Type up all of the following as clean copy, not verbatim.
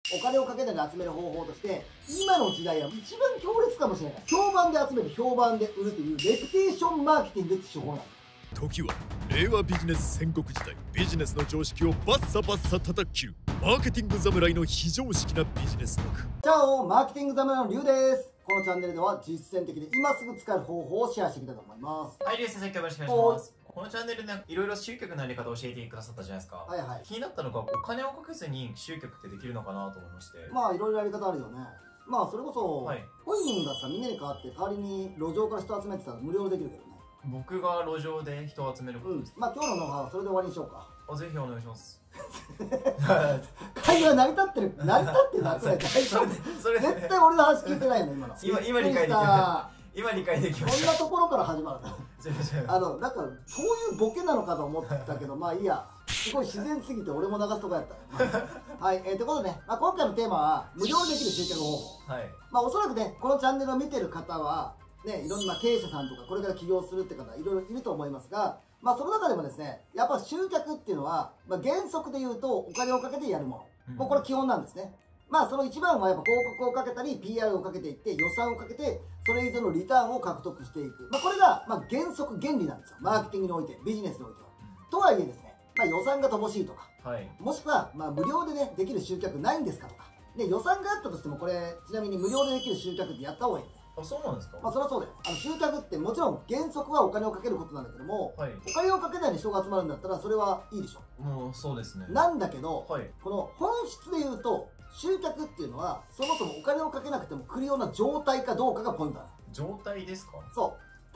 お金をかけないで集める方法として、今の時代は一番強烈かもしれない。評判で集める、評判で売るというレプテーションマーケティングって手法なの。 時は令和ビジネス戦国時代、ビジネスの常識をバッサバッサ叩き切るマーケティング侍の非常識なビジネス学。 チャオ、マーケティング侍のリュウです。このチャンネルでは実践的で今すぐ使える方法をシェアしていきたいと思います。 はい、リュウ先生、今日よろしくお願いします。このチャンネルでいろいろ集客のやり方を教えてくださったじゃないですか。 はいはい。 気になったのが、お金をかけずに集客ってできるのかなと思いまして。 まあいろいろやり方あるよね。まあそれこそ、 はい、 本人がさ、みんなに代わって代わりに路上から人集めてたら無料でできるけどね。 僕が路上で人を集めることですか。 まあ今日のノウハウはそれで終わりにしようか。 ぜひお願いします。 会話成り立ってる。成り立ってるな、これ。 それ絶対俺の話聞いてないの、今の。 今理解できた。今理解できました。 こんなところから始まるな。なんか、そういうボケなのかと思ったけど、まあいいや。すごい自然すぎて俺も流すとこやったよ。はい、ということでね、今回のテーマは、無料でできる集客方法。 はい。 まあおそらくね、このチャンネルを見てる方は、ね、いろんな経営者さんとか、これから起業するって方、いろいろいると思いますが、まあその中でもですね、やっぱ集客っていうのは、まあ原則で言うと、お金をかけてやるもの。もうこれ基本なんですね。まあその一番はやっぱ広告をかけたり PR をかけていって予算をかけてそれ以上のリターンを獲得していく。まあこれがまあ原則原理なんですよ。マーケティングにおいて、ビジネスにおいては。とはいえですね、まあ予算が乏しいとか、 はい、 もしくはまあ無料でね、できる集客ないんですかとか。で、予算があったとしてもこれ、ちなみに無料でできる集客ってやった方がいい。 あ、そうなんですか。 まあそりゃそうだよ。集客ってもちろん原則はお金をかけることなんだけども、 はい、 お金をかけないで人が集まるんだったらそれはいいでしょ。 もうそうですね。 なんだけど、 はい、 この本質で言うと、集客っていうのはそもそもお金をかけなくても来るような状態かどうかがポイントなの。 状態ですか。 そう。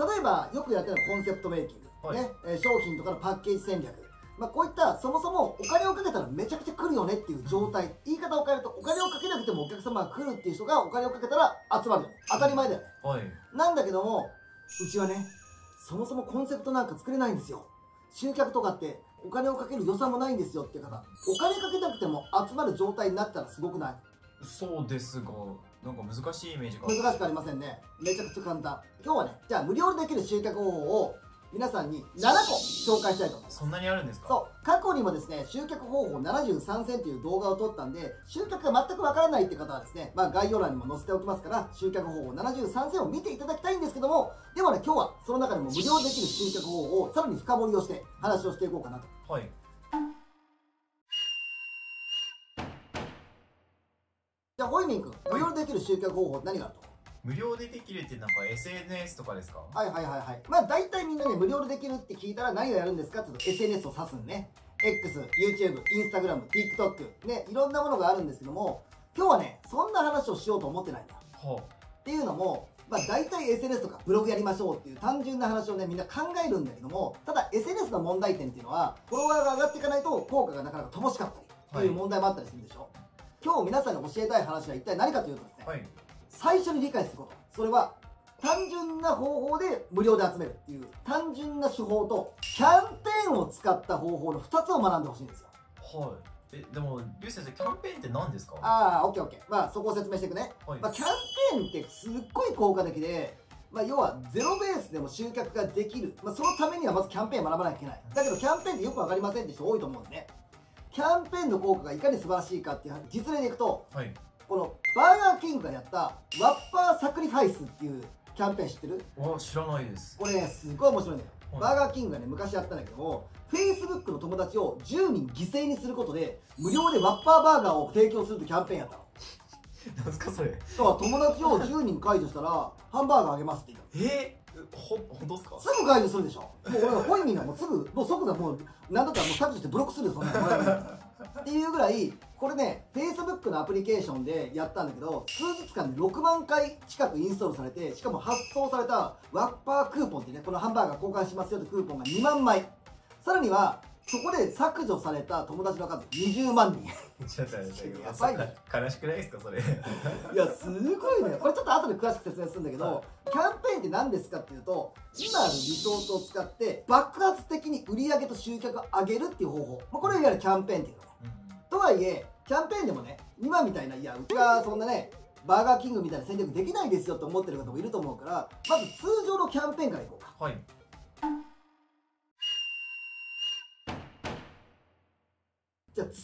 例えばよくやってるのはコンセプトメイキング、 はい、 ね、商品とかのパッケージ戦略。まあこういったそもそもお金をかけたらめちゃくちゃ来るよねっていう状態。言い方を変えるとお金をかけなくてもお客様が来るっていう人がお金をかけたら集まるよね。当たり前だよね。 はい。 なんだけども、うちはね、そもそもコンセプトなんか作れないんですよ。集客とかってお金をかける予算もないんですよっていう方、お金かけなくても集まる状態になったらすごくない？ そうですが、なんか難しいイメージが。 難しくありませんね。めちゃくちゃ簡単。今日はね、じゃあ無料でできる集客方法を皆さんに7個紹介したいと思います。 そんなにあるんですか？そう。 過去にもですね、集客方法73選という動画を撮ったんで、集客が全くわからないって方はですね、まあ概要欄にも載せておきますから、集客方法73選を見ていただきたいんですけども、でもね、今日はその中でも無料でできる集客方法をさらに深掘りをして話をしていこうかなと。 はい。 じゃあ、ホイミン君、無料でできる集客方法って何があると？ 無料でできるってなんか SNS とかですか？ はいはいはいはい。まあ大体みんなね、無料でできるって聞いたら何をやるんですかって言うと SNS を指すんね。X、YouTube、Instagram、TikTok、ね、いろんなものがあるんですけども、今日はね、そんな話をしようと思ってないんだ。 はあ、 っていうのも、まあ大体 SNS とかブログやりましょうっていう単純な話をね、みんな考えるんだけども、ただ SNS の問題点っていうのは、フォロワーが上がっていかないと効果がなかなか乏しかったりっていう問題もあったりするでしょ。今日皆さんに教えたい話は一体何かというとですね、 はい、 最初に理解すること。それは、単純な方法で無料で集めるっていう単純な手法と、キャンペーンを使った方法の2つを学んでほしいんですよ。 はい。でも、リュウ先生、キャンペーンって何ですか？ ああ、オッケーオッケー。まあ、そこを説明していくね。 はい、 まあ、キャンペーンってすっごい効果的で、まあ、要はゼロベースでも集客ができる。まあ、そのためにはまずキャンペーンを学ばなきゃいけない。だけど、キャンペーンってよくわかりませんって人多いと思うんでね。キャンペーンの効果がいかに素晴らしいかっていう実例でいくと、 はい、 このバーガーキングがやったワッパーサクリファイスっていうキャンペーン知ってる？ 知らないです。 これね、すごい面白いんだよ。 はい、 バーガーキングがね、昔やったんだけども、Facebook の友達を10人犠牲にすることで、無料でワッパーバーガーを提供するってキャンペーンやったの。 なんすかそれ？ だから友達を10人解除したら、ハンバーガーあげますって言ったの。 本当ですか？ すぐ解除するでしょ。もう俺は本人がもうすぐ、もう即座もう、なんだったらもう削除してブロックするよ、そんなの。っていうぐらい、これね、Facebook のアプリケーションでやったんだけど、数日間で6万回近くインストールされて、しかも発送されたワッパークーポンってね、このハンバーガー交換しますよってクーポンが2万枚。さらには、そこで削除された友達の数20万人。 ちょっと待って、 やばいね。 悲しくないですかそれ？ いや、すごいね。これちょっと後で詳しく説明するんだけど、キャンペーンって何ですかっていうと、今あるリソースを使って爆発的に売り上げと集客を上げるっていう方法。これをいわゆるキャンペーンっていうのね。とはいえ、キャンペーンでもね、今みたいな、いや、うちはそんなね、バーガーキングみたいな戦略できないですよって思ってる方もいると思うから、まず通常のキャンペーンからいこうか。 はい。 じゃあ通常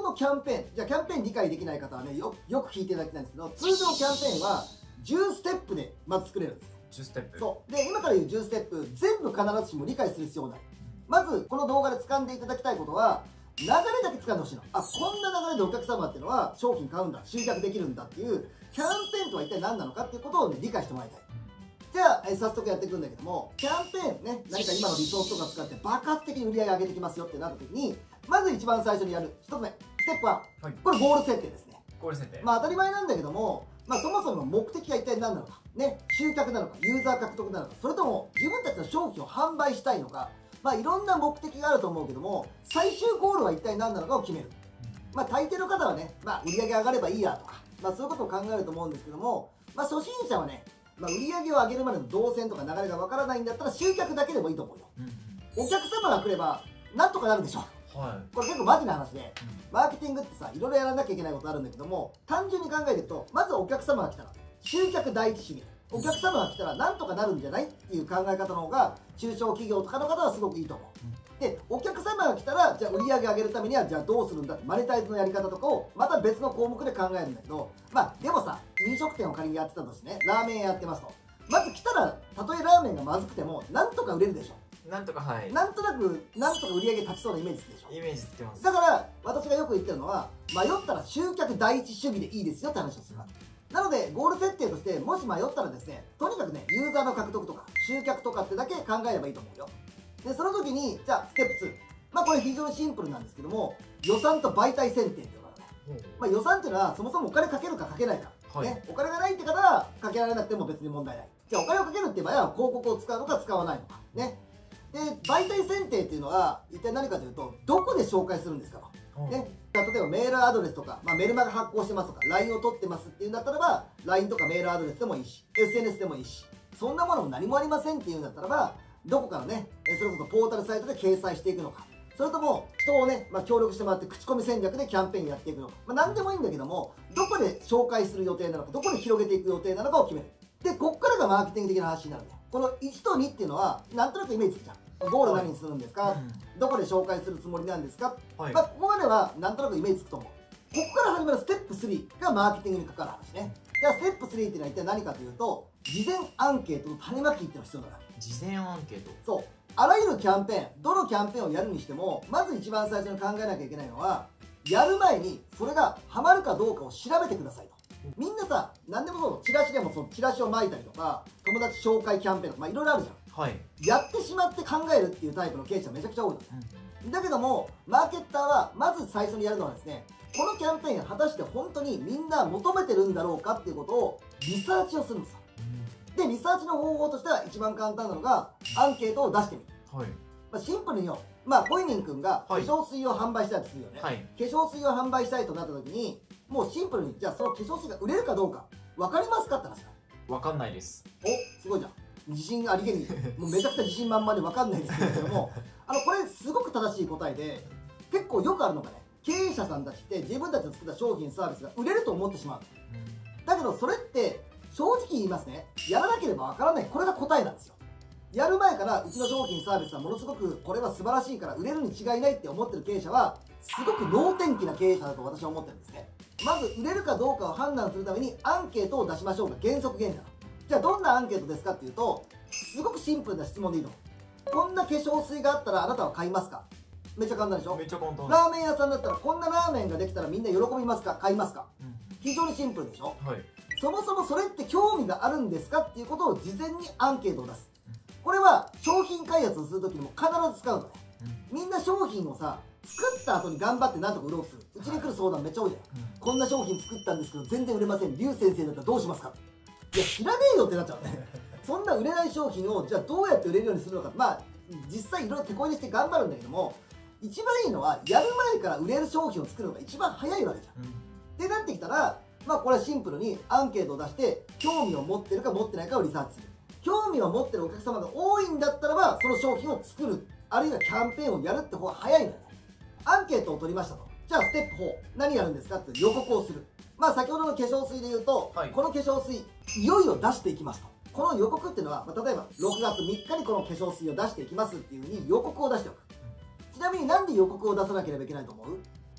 のキャンペーン、じゃあキャンペーン理解できない方はね、よく聞いていただきたいんですけど、通常キャンペーンは10ステップでまず作れるんです。 10ステップ。 そうで、今から言う10ステップ全部必ずしも理解する必要ない。まずこの動画で掴んでいただきたいことは、流れだけ掴んでほしいの。あ、こんな流れでお客様っていうのは商品買うんだ、集客できるんだっていうキャンペーンとは一体何なのかっていうことをね、理解してもらいたい。じゃあ、早速やっていくんだけども、キャンペーンね、何か今のリソースとか使って爆発的に売り上げ上げてきますよってなった時に、まず一番最初にやる1つ目、ステップ1、 はい、 これゴール設定ですね。 ゴール設定。 まあ当たり前なんだけども、まあそもそも目的が一体何なのか、ね、集客なのか、ユーザー獲得なのか、それとも自分たちの商品を販売したいのか、まあいろんな目的があると思うけども、最終ゴールは一体何なのかを決める。まあ大抵の方はね、まあ売り上げ上がればいいやとか、まあそういうことを考えると思うんですけども、まあ初心者はね、まあ、売り上げを上げるまでの動線とか流れがわからないんだったら集客だけでもいいと思うよ。お客様が来ればなんとかなるでしょ。 はい、 これ結構マジな話で、マーケティングってさ、いろいろやらなきゃいけないことあるんだけども、単純に考えていくと、まずお客様が来たら集客第一主義、お客様が来たらなんとかなるんじゃないっていう考え方の方が中小企業とかの方はすごくいいと思う。で、お客様が来たら、じゃあ売り上げ上げるためにはじゃあどうするんだってマネタイズのやり方とかをまた別の項目で考えるんだけど、まあでもさ、飲食店を仮にやってたとしてね、ラーメン屋やってますと、まず来たらたとえラーメンがまずくてもなんとか売れるでしょ。 なんとか、はい、 なんとなく売り上げ立ちそうなイメージつくでしょ。 イメージつけます。 だから私がよく言ってるのは、迷ったら集客第一主義でいいですよって話をするわけなので、ゴール設定としてもし迷ったらですね、とにかくね、ユーザーの獲得とか集客とかってだけ考えればいいと思うよ。でその時に、じゃあステップ2、まあこれ非常にシンプルなんですけども、予算と媒体選定っていうのがね、まあ予算っていうのはそもそもお金かけるかかけないか、 はい、 ね、お金がないって方はかけられなくても別に問題ない。じゃあお金をかけるっていう場合は広告を使うのか使わないのかね。で、媒体選定っていうのは一体何かというと、どこで紹介するんですかと、ね、例えばメールアドレスとか、まあ、メルマガ発行してますとか LINE を取ってますっていうんだったらば LINE とかメールアドレスでもいいし SNS でもいいし、そんなものも何もありませんっていうんだったらば、どこからね、それこそポータルサイトで掲載していくのか、それとも人をね、まあ、協力してもらって口コミ戦略でキャンペーンやっていくのか、まあ、何でもいいんだけども、どこで紹介する予定なのか、どこで広げていく予定なのかを決める。で、こっからがマーケティング的な話になるんだよ。この1と2っていうのはなんとなくイメージつくじゃん。ゴール何にするんですか、はい、どこで紹介するつもりなんですか、はい、まあここまではなんとなくイメージつくと思う。ここから始まるステップ3がマーケティングにかかる話ね。じゃあステップ3っていうのは一体何かというと、事前アンケートの種まきっていうのが必要なわけ。 事前アンケート、 そう、あらゆるキャンペーン、どのキャンペーンをやるにしても、まず一番最初に考えなきゃいけないのは、やる前にそれがハマるかどうかを調べてくださいと。みんなさ、何でもそう、チラシでもそう、チラシを巻いたりとか、友達紹介キャンペーンとか、まあいろいろあるじゃん。はい、やってしまって考えるっていうタイプの経営者めちゃくちゃ多いの、だけどもマーケッターはまず最初にやるのはですね、このキャンペーン果たして本当にみんな求めてるんだろうかっていうことをリサーチをするんですよ。でリサーチの方法としては一番簡単なのがアンケートを出してみる、はい、まあ、シンプルによ、まあホイミン君が化粧水を販売したいとするよね、はい、化粧水を販売したいとなった時に、もうシンプルに、じゃあその化粧水が売れるかどうか分かりますかって話だ。 分かんないです。 お、すごいじゃん、自信ありげに、もうめちゃくちゃ自信満々で分かんないですけれどもこれすごく正しい答えで、結構よくあるのがね、経営者さんたちって自分たちの作った商品サービスが売れると思ってしまう、だけどそれって正直言いますね、やらなければ分からない、これが答えなんですよ。やる前からうちの商品サービスはものすごくこれは素晴らしいから売れるに違いないって思ってる経営者はすごく能天気な経営者だと私は思ってるんですね。まず売れるかどうかを判断するためにアンケートを出しましょうが原則原理なの。じゃあどんなアンケートですかっていうと、すごくシンプルな質問でいいと思う。こんな化粧水があったらあなたは買いますか。めっちゃ簡単でしょ。 めっちゃ簡単。 ラーメン屋さんだったらこんなラーメンができたらみんな喜びますか、買いますか、非常にシンプルでしょ、はい、そもそもそれって興味があるんですかっていうことを事前にアンケートを出す。これは商品開発をするときにも必ず使うのね、みんな商品をさ作った後に頑張って何とか売ろうとする。うちに来る相談めっちゃ多いじゃん、こんな商品作ったんですけど全然売れません、リュウ先生だったらどうしますか。いや知らねえよってなっちゃうねそんな売れない商品をじゃあどうやって売れるようにするのか、まあ実際いろいろ手こ入れして頑張るんだけども、一番いいのはやる前から売れる商品を作るのが一番早いわけじゃん、ってなってきたら、まあこれはシンプルにアンケートを出して興味を持ってるか持ってないかをリサーチする。興味を持ってるお客様が多いんだったらばその商品を作る、あるいはキャンペーンをやるって方が早いんだよね。アンケートを取りましたと。じゃあステップ4、何やるんですかって予告をする。まあ先ほどの化粧水で言うと、はい、この化粧水いよいよ出していきますと。この予告っていうのは、まあ、例えば6月3日にこの化粧水を出していきますっていう風に予告を出しておく。ちなみになんで予告を出さなければいけないと思う？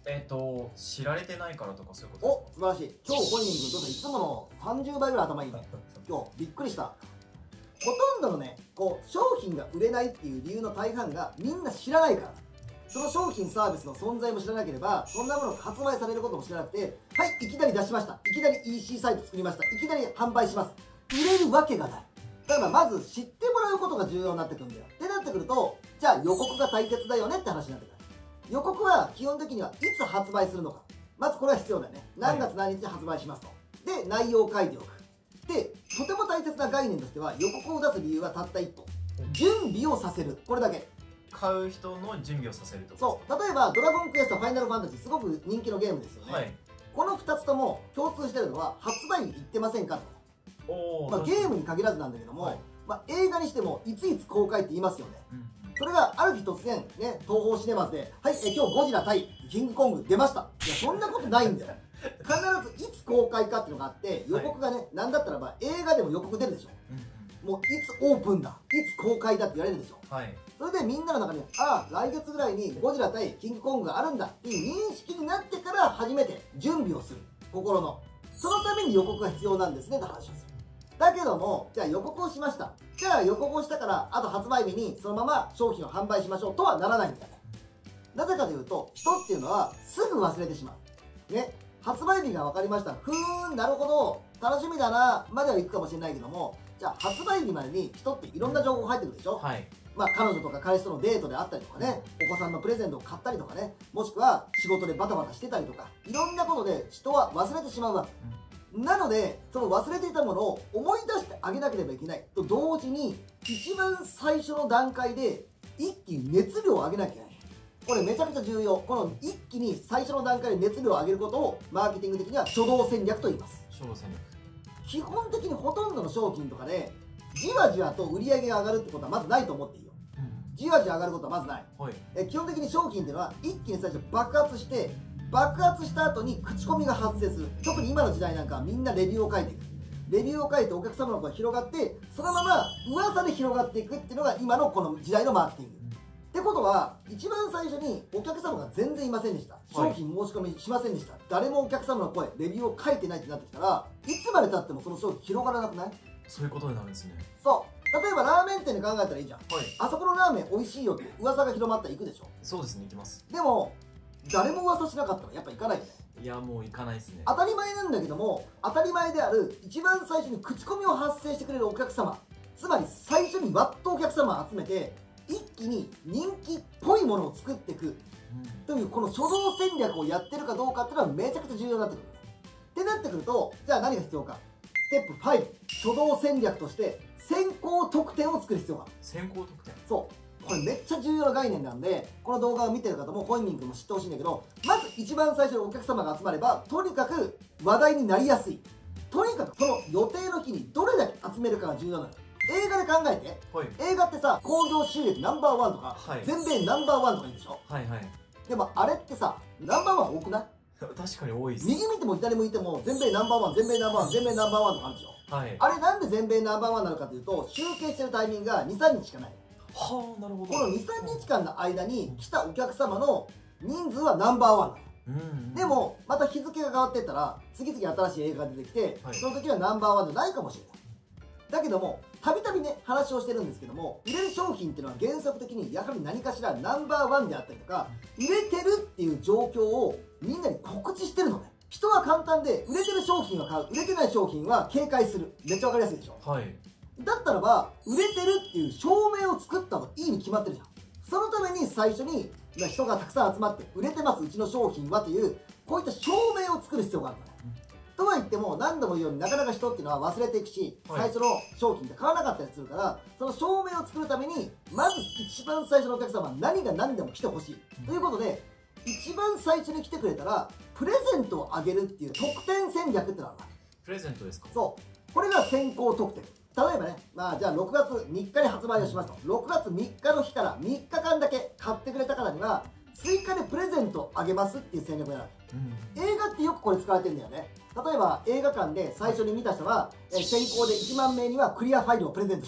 知られてないからとかそういうことお、素晴らしい。今日本人君ちょっといつもの30倍ぐらい頭いいね。今日びっくりした。ほとんどのね、こう商品が売れないっていう理由の大半がみんな知らないから。その商品サービスの存在も知らなければ、そんなものが発売されることも知らなくて、はい、いきなり出しました。いきなり EC サイト作りました。いきなり販売します。売れるわけがない。だからまず知ってもらうことが重要になってくるんだよ。ってなってくると、じゃあ予告が大切だよねって話になってくる。予告は基本的にはいつ発売するのか。まずこれは必要だよね。何月何日に発売しますと。で、内容を書いておく。で、とても大切な概念としては、予告を出す理由はたった一歩。準備をさせる。これだけ。 買う人の準備をさせると。 そう。例えば、ドラゴンクエスト、ファイナルファンタジー、すごく人気のゲームですよね。はい、この2つとも共通してるのは、発売日言ってませんかと。まあ、ゲームに限らずなんだけども、はい、まあ、映画にしても、いついつ公開って言いますよね。それがある日突然、ね、東宝シネマズで、はい、今日ゴジラ対キングコング出ました。いや、そんなことないんだよ。必ずいつ公開かっていうのがあって、予告がね、はい、なんだったらば映画でも予告出るでしょ。もういつオープンだ、いつ公開だって言われるでしょ。はい、それでみんなの中に、ああ、来月ぐらいにゴジラ対キングコングがあるんだっていう認識になってから初めて準備をする。心の。そのために予告が必要なんですねって話をする。だけども、じゃあ予告をしました。じゃあ予告をしたから、あと発売日にそのまま商品を販売しましょうとはならないんだよね。なぜかというと、人っていうのはすぐ忘れてしまう。ね。発売日が分かりました。ふーん、なるほど。楽しみだな。までは行くかもしれないけども、じゃあ発売日までに人っていろんな情報が入ってくるでしょ。はい。まあ彼女とか彼氏とのデートであったりとかね、お子さんのプレゼントを買ったりとかね、もしくは仕事でバタバタしてたりとか、いろんなことで人は忘れてしまうわけ。なので、その忘れていたものを思い出してあげなければいけないと同時に、一番最初の段階で一気に熱量を上げなきゃいけない。これめちゃくちゃ重要。この一気に最初の段階で熱量を上げることをマーケティング的には初動戦略と言います。初動戦略。基本的にほとんどの商品とかで、じわじわと売り上げが上がるってことはまずないと思っていいよ。じわじわ上がることはまずない。はい、基本的に商品っていうのは一気に最初爆発して、爆発した後に口コミが発生する。特に今の時代なんかはみんなレビューを書いていく。レビューを書いてお客様の声が広がって、そのまま噂で広がっていくっていうのが今のこの時代のマーケティング。ってことは、一番最初にお客様が全然いませんでした。商品申し込みしませんでした。誰もお客様の声、レビューを書いてないってなってきたら、いつまで経ってもその商品広がらなくない？ そういうことになるんですね。 そう。例えばラーメン店で考えたらいいじゃん。はい、あそこのラーメン美味しいよって噂が広まったら行くでしょ。 そうですね、行きます。 でも、誰も噂しなかったらやっぱ行かないよね。 いや、もう行かないですね。 当たり前なんだけども、当たり前である一番最初に口コミを発生してくれるお客様、つまり最初にわっとお客様を集めて一気に人気っぽいものを作っていくというこの初動戦略をやってるかどうかっていうのはめちゃくちゃ重要になってくる。ってなってくると、じゃあ何が必要か。ステップ5、初動戦略として先行特典を作る必要がある。先行特典。そう。これめっちゃ重要な概念なんで、この動画を見てる方もホイミン君も知ってほしいんだけど、まず一番最初にお客様が集まれば、とにかく話題になりやすい。とにかくその予定の日にどれだけ集めるかが重要なの。映画で考えて、はい、映画ってさ、興行収益ナンバーワンとか、はい、全米ナンバーワンとかいいでしょ。はいはい。でもあれってさ、ナンバーワン多くない？ 確かに多いです。 右見ても左向いても全米ナンバーワン、全米ナンバーワン、全米ナンバーワンとかあるでしょ。はい。あれなんで全米ナンバーワンなのかというと、集計してるタイミングが2、3日しかない。はあ、なるほど。この2、3日間の間に来たお客様の人数はナンバーワンなの。でもまた日付が変わっていったら次々新しい映画が出てきて、はい、その時はナンバーワンじゃないかもしれない。だけどもたびたびね話をしてるんですけども、売れる商品っていうのは原則的にやはり何かしらナンバーワンであったりとか売れてるっていう状況をみんなに告知してるのね。人は簡単で売れてる商品は買う、売れてない商品は警戒する。めっちゃ分かりやすいでしょ。はい。だったらば売れてるっていう証明を作った方がいいに決まってるじゃん。そのために最初に人がたくさん集まって売れてますうちの商品はというこういった証明を作る必要があるのね。とは言っても何度も言うようになかなか人っていうのは忘れていくし、はい、最初の商品って買わなかったりするから、その証明を作るためにまず一番最初のお客様は何が何でも来てほしい、ということで一番最初に来てくれたらプレゼントをあげるっていう特典戦略ってのがあるわけ。 プレゼントですか。そう、 これが先行特典。例えばね、まあじゃあ6月3日に発売をしますと、6月3日の日から3日間だけ買ってくれた方には追加でプレゼントあげますっていう戦略をやるわけ。映画ってよくこれ使われてるんだよね。例えば映画館で最初に見た人は先行で1万名にはクリアファイルをプレゼントしますとか。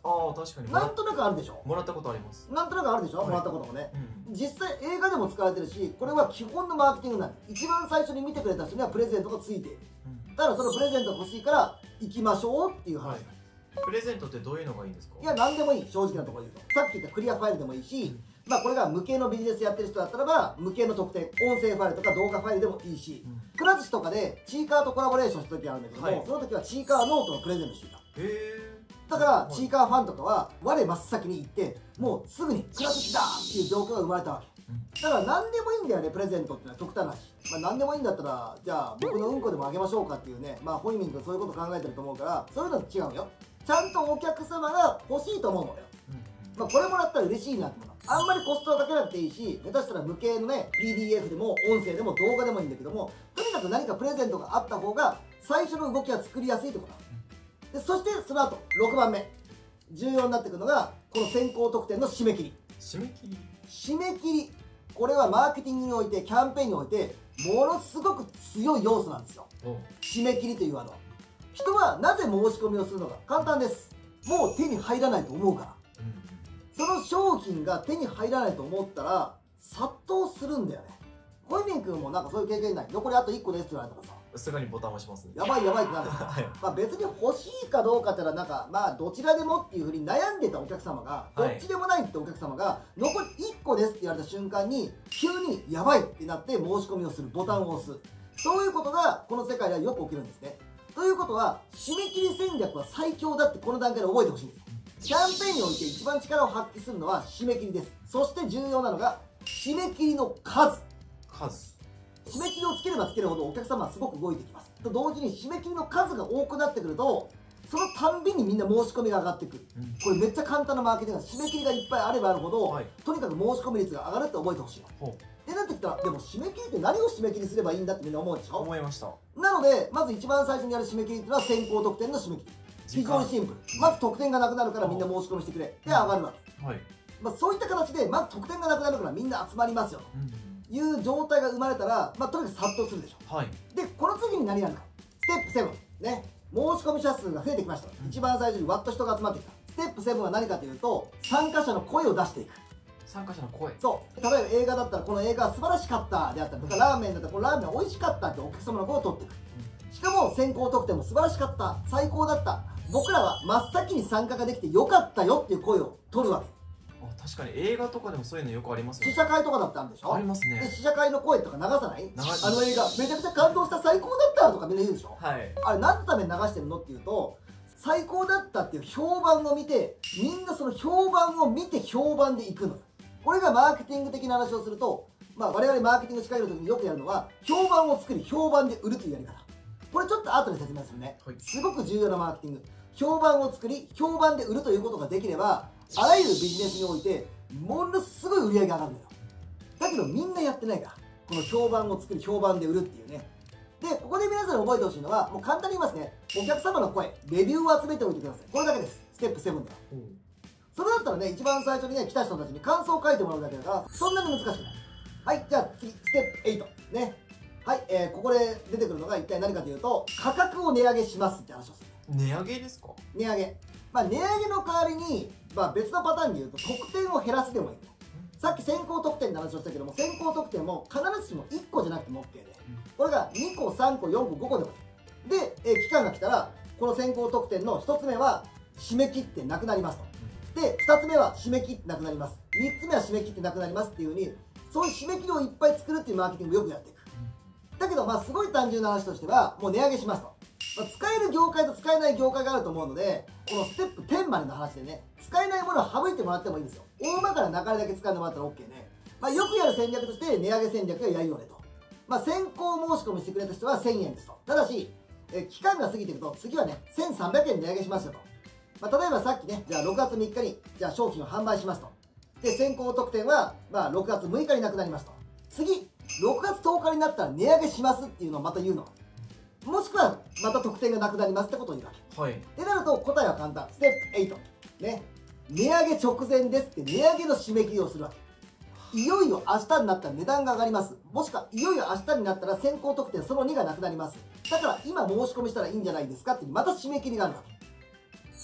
ああ、確かに。 なんとなくあるでしょ。 もらったことあります。 なんとなくあるでしょ、もらったこともね。実際映画でも使われてるし、これは基本のマーケティングなんで、一番最初に見てくれた人にはプレゼントがついている。だからそのプレゼントが欲しいから行きましょうっていう話。 プレゼントってどういうのがいいんですか？ いや、何でもいい、正直なところで言うと。さっき言ったクリアファイルでもいいし、まあこれが無形のビジネスやってる人だったらば、無形の特典、音声ファイルとか動画ファイルでもいいし、くら寿司とかでチーカーとコラボレーションした時あるんだけども、その時はチーカーノートのプレゼントしていた。だからチーカーファンとかは我真っ先に行ってもうすぐにくら寿司だっていう状況が生まれたわけ。だから何でもいいんだよね、プレゼントっていうのは極端な話。まあ何でもいいんだったら、じゃあ僕のうんこでもあげましょうかっていうね、まあ本人がそういうこと考えてると思うから、そういうのと違うよ。ちゃんとお客様が欲しいと思うのよ。まあこれもらったら嬉しいなってもの。あんまりコストをかけなくていいし、下手したら無形のね、PDF でも音声でも動画でもいいんだけども、とにかく何かプレゼントがあった方が最初の動きは作りやすいってことだ。でそしてその後6番目重要になってくるのがこの先行特典の締め切り。 締め切りこれはマーケティングにおいてキャンペーンにおいてものすごく強い要素なんですよ。締め切りというワードは。人はなぜ申し込みをするのか簡単です。もう手に入らないと思うから。その商品が手に入らないと思ったら殺到するんだよね。ホイミン君もなんかそういう経験ない？残りあと1個ですって言われたらさ、 すぐにボタン押しますね。 やばいやばいってなるんですよ。まあ別に欲しいかどうかってのはなんかまあどちらでもっていうふうに悩んでたお客様が、どっちでもないってお客様が残り1個ですって言われた瞬間に急にやばいってなって申し込みをする、ボタンを押す、そういうことがこの世界ではよく起きるんですね。ということは締め切り戦略は最強だってこの段階で覚えてほしいんですよ。キャンペーンにおいて一番力を発揮するのは締め切りです。そして重要なのが締め切りの数。締め切りをつければつけるほどお客様はすごく動いてきます。と同時に締め切りの数が多くなってくるとそのたんびにみんな申し込みが上がってくる。これめっちゃ簡単なマーケティングなんです。締め切りがいっぱいあればあるほど、とにかく申し込み率が上がるって覚えてほしいの。ってなってきたら、でも締め切りって何を締め切りすればいいんだってみんな思うでしょ。 思いました。 なのでまず一番最初にやる締め切りっていうのは先行特典の締め切り。非常にシンプル。まず特典がなくなるからみんな申し込みしてくれで上がるわけ。まあそういった形でまず特典がなくなるからみんな集まりますよという状態が生まれたら、まあとにかく殺到するでしょ。でこの次に何やるか。ステップ7ね、申し込み者数が増えてきました。一番最初にわっと人が集まってきた。ステップ7は何かというと参加者の声を出していく。 参加者の声。 そう例えば映画だったらこの映画は素晴らしかったであったりとか、ラーメンだったらこのラーメンは美味しかったってお客様の声を取っていく。しかも先行特典も素晴らしかった、最高だった、僕らは真っ先に参加ができてよかったよっていう声を取るわけ。 確かに映画とかでもそういうのよくありますよね。 試写会とかだってあるでしょ。 ありますね。 で試写会の声とか流さない？あの映画めちゃくちゃ感動した、最高だったとかみんな言うでしょ。あれ何のために流してるのっていうと、最高だったっていう評判を見て、みんなその評判を見て評判でいくの。これがマーケティング的な話をすると、まあ我々マーケティング仕掛ける時によくやるのは評判を作り評判で売るというやり方。これちょっと後で説明するね。すごく重要なマーケティング。評判を作り評判で売るということができれば、あらゆるビジネスにおいてものすごい売り上げ上がるんだよ。だけどみんなやってないから、この評判を作り評判で売るっていうね。でここで皆さんに覚えてほしいのは、もう簡単に言いますね、お客様の声レビューを集めておいてください。これだけです。ステップ7では。それだったらね、一番最初にね来た人たちに感想を書いてもらうだけだからそんなに難しくない。はい、じゃあ次ステップ8ね。はい、ここで出てくるのが一体何かというと、価格を値上げしますって話をする。 値上げですか？ 値上げ。まあ値上げの代わりに、まあ別のパターンで言うと特典を減らすでもいい。さっき先行特典の話をしたけども、先行特典も必ずしも1個じゃなくても OK で、これが2個3個4個5個でもいい。で、期間が来たらこの先行特典の1つ目は締め切ってなくなりますと。で2つ目は締め切ってなくなります。3つ目は締め切ってなくなりますっていう風に、そういう締め切りをいっぱい作るっていうマーケティングをよくやっていく。だけどまあすごい単純な話としては、もう値上げしますと。まあ、使える業界と使えない業界があると思うので、このステップ10までの話でね、使えないものは省いてもらってもいいんですよ。大まかな流れだけ使ってもらったら OK ね。まあ、よくやる戦略として値上げ戦略がやるよねと。まあ、先行申し込みしてくれた人は1000円ですと。ただし、期間が過ぎていくと次はね、1300円値上げしますよと。まあ、例えばさっきね、じゃあ6月3日にじゃあ商品を販売しますと。で、先行特典はまあ6月6日になくなりますと。次、6月10日になったら値上げしますっていうのをまた言うの。もしくはまた特典がなくなりますってことを言うわけ。ってなると答えは簡単。ステップ8。ね。値上げ直前ですって値上げの締め切りをするわけ。いよいよ明日になったら値段が上がります。もしくはいよいよ明日になったら先行特典その2がなくなります。だから今申し込みしたらいいんじゃないですかっていうまた締め切りがあるわけ。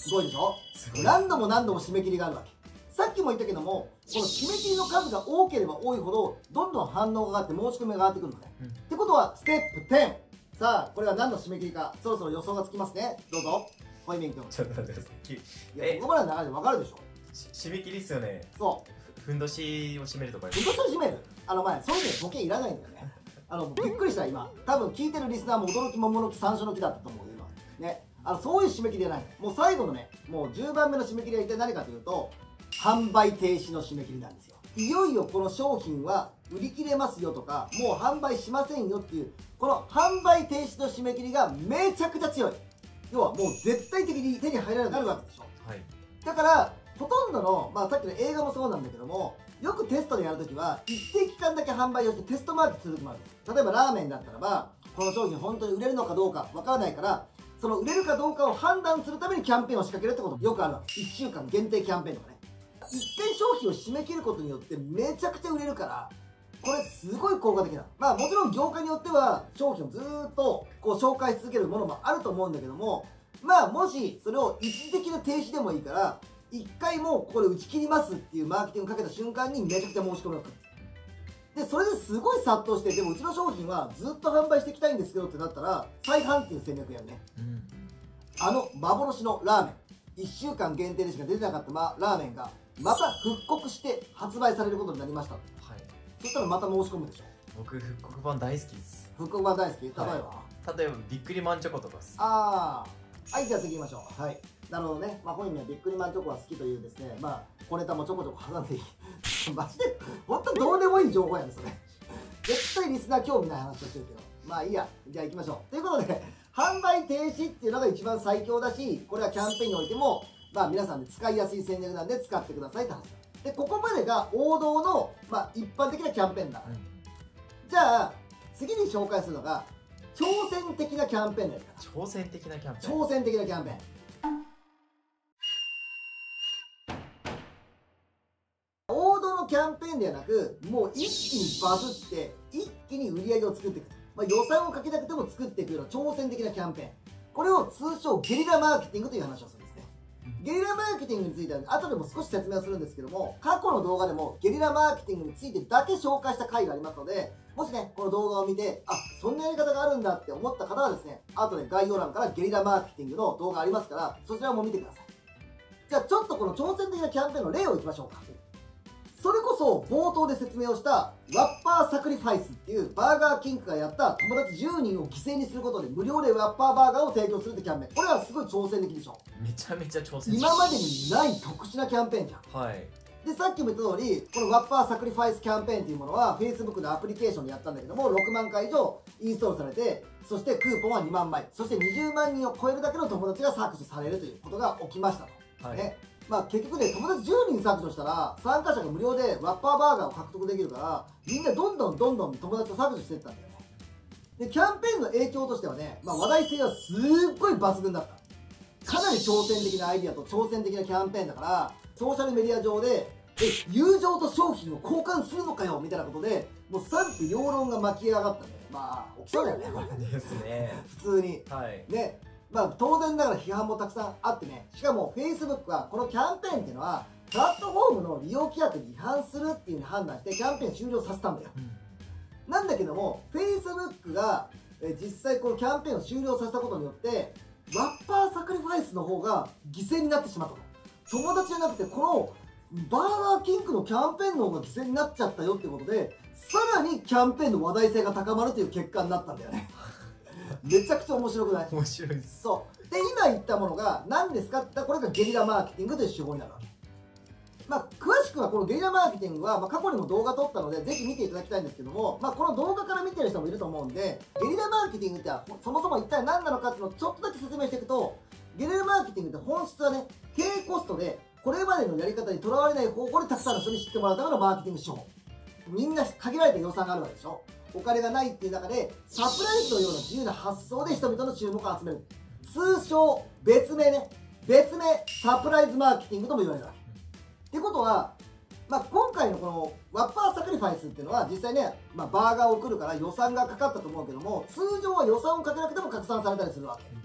すごいでしょ。 すごい。 何度も何度も締め切りがあるわけ。さっきも言ったけども、この締め切りの数が多ければ多いほどどんどん反応が上がって申し込みが上がってくるのね、ってことはステップ10。さあこれは何の締め切りかそろそろ予想がつきますね。どうぞホイミン君。 ちょっと待ってください。 いやここまでの流れで分かるでしょ。 締め切りっすよね。 そうふんどしを締めるとか。 ふんどしを締める。前そういうねボケいらないんだよね。びっくりした今。多分聞いてるリスナーも驚き桃の木山椒の木だったと思うよ今ね。そういう締め切りじゃない。もう最後のねもう10番目の締め切りは一体何かというと、販売停止の締め切りなんですよ。いよいよこの商品は売り切れますよとかもう販売しませんよっていうこの販売停止の締め切りがめちゃくちゃ強い。要はもう絶対的に手に入らなくなるわけでしょ。 はい。 だからほとんどの、さっきの映画もそうなんだけども、よくテストでやるときは一定期間だけ販売をしてテストマークするときもあるんです。例えばラーメンだったらばこの商品本当に売れるのかどうかわからないから、その売れるかどうかを判断するためにキャンペーンを仕掛けるってこともよくあるわけ。1週間限定キャンペーンとかね。一見商品を締め切ることによってめちゃくちゃ売れるから、これすごい効果的な。もちろん業界によっては商品をずーっとこう紹介し続けるものもあると思うんだけども、もしそれを一時的な停止でもいいから一回もうここで打ち切りますっていうマーケティングをかけた瞬間にめちゃくちゃ申し込みが来る。でそれですごい殺到して、でもうちの商品はずっと販売していきたいんですけどってなったら再販っていう戦略やるね。幻のラーメン、1週間限定でしか出てなかったラーメンがまた復刻して発売されることになりました。はい。そしたらまた申し込むでしょ。 僕復刻版大好きです。 復刻版大好き。例えば、 例えばビックリマンチョコとかです。 はい、じゃあ次行きましょう。はい。なるほどね。本人にはビックリマンチョコが好きというですね、小ネタもちょこちょこ挟んでいい。マジで本当どうでもいい情報やんですよね。絶対リスナー興味ない話をしてるけど、いいや。じゃあ行きましょう。ということで販売停止っていうのが一番最強だし、これはキャンペーンにおいても皆さんで使いやすい戦略なんで使ってくださいって話で、ここまでが王道の、一般的なキャンペーンだ。じゃあ次に紹介するのが挑戦的なキャンペーンだよ。 挑戦的なキャンペーン。 挑戦的なキャンペーン。王道のキャンペーンではなく、もう一気にバズって一気に売り上げを作っていく。予算をかけなくても作っていくような挑戦的なキャンペーン。これを通称ゲリラマーケティングという話をするんですね。ゲリラマーケティングについては後でも少し説明をするんですけども、過去の動画でもゲリラマーケティングについてだけ紹介した回がありますので、もしねこの動画を見てそんなやり方があるんだって思った方はですね、後で概要欄からゲリラマーケティングの動画ありますから、そちらも見てください。じゃあちょっとこの挑戦的なキャンペーンの例をいきましょうか。それこそ冒頭で説明をしたワッパーサクリファイスっていうバーガーキングがやった友達10人を犠牲にすることで無料でワッパーバーガーを提供するってキャンペーン。これはすごい挑戦的でしょ。 めちゃめちゃ挑戦的。 今までにない特殊なキャンペーンじゃん。はい。でさっきも言った通りこのワッパーサクリファイスキャンペーンっていうものは Facebook のアプリケーションでやったんだけども、6万回以上インストールされて、そしてクーポンは2万枚、そして20万人を超えるだけの友達が削除されるということが起きましたと。はい。ね、結局ね、友達10人削除したら参加者が無料でワッパーバーガーを獲得できるから、みんなどんどん友達を削除していったんだよね。でキャンペーンの影響としてはね、話題性はすっごい抜群だった。かなり挑戦的なアイディアと挑戦的なキャンペーンだから、ソーシャルメディア上で友情と商品を交換するのかよみたいなことでもう賛否両論が巻き上がったんで、起きそうだよねこれですね。 普通に。はいね。当然ながら批判もたくさんあってね、しかも Facebook はこのキャンペーンっていうのはプラットフォームの利用規約に違反するっていうふうに判断してキャンペーン終了させたんだよ。なんだけども Facebook が実際このキャンペーンを終了させたことによってワッパーサクリファイスの方が犠牲になってしまったと。友達じゃなくてこのバーガーキングのキャンペーンの方が犠牲になっちゃったよっていうことで、さらにキャンペーンの話題性が高まるという結果になったんだよね。めちゃくちゃ面白くない？ 面白いです。 そうで今言ったものが何ですかって言ったら、これがゲリラマーケティングという手法になるわけ。詳しくはこのゲリラマーケティングは、過去にも動画撮ったのでぜひ見ていただきたいんですけども、この動画から見てる人もいると思うんで、ゲリラマーケティングってそもそも一体何なのかっていうのをちょっとだけ説明していくと、ゲリラマーケティングって本質はね、低コストでこれまでのやり方にとらわれない方法でたくさんの人に知ってもらうためのマーケティング手法。みんな限られた予算があるわけでしょ。お金がないっていう中でサプライズのような自由な発想で人々の注目を集める。通称別名サプライズマーケティングとも言われるわけ。ってことは、今回のこのワッパーサクリファイスっていうのは実際ね、バーガーを送るから予算がかかったと思うけども、通常は予算をかけなくても拡散されたりするわけ。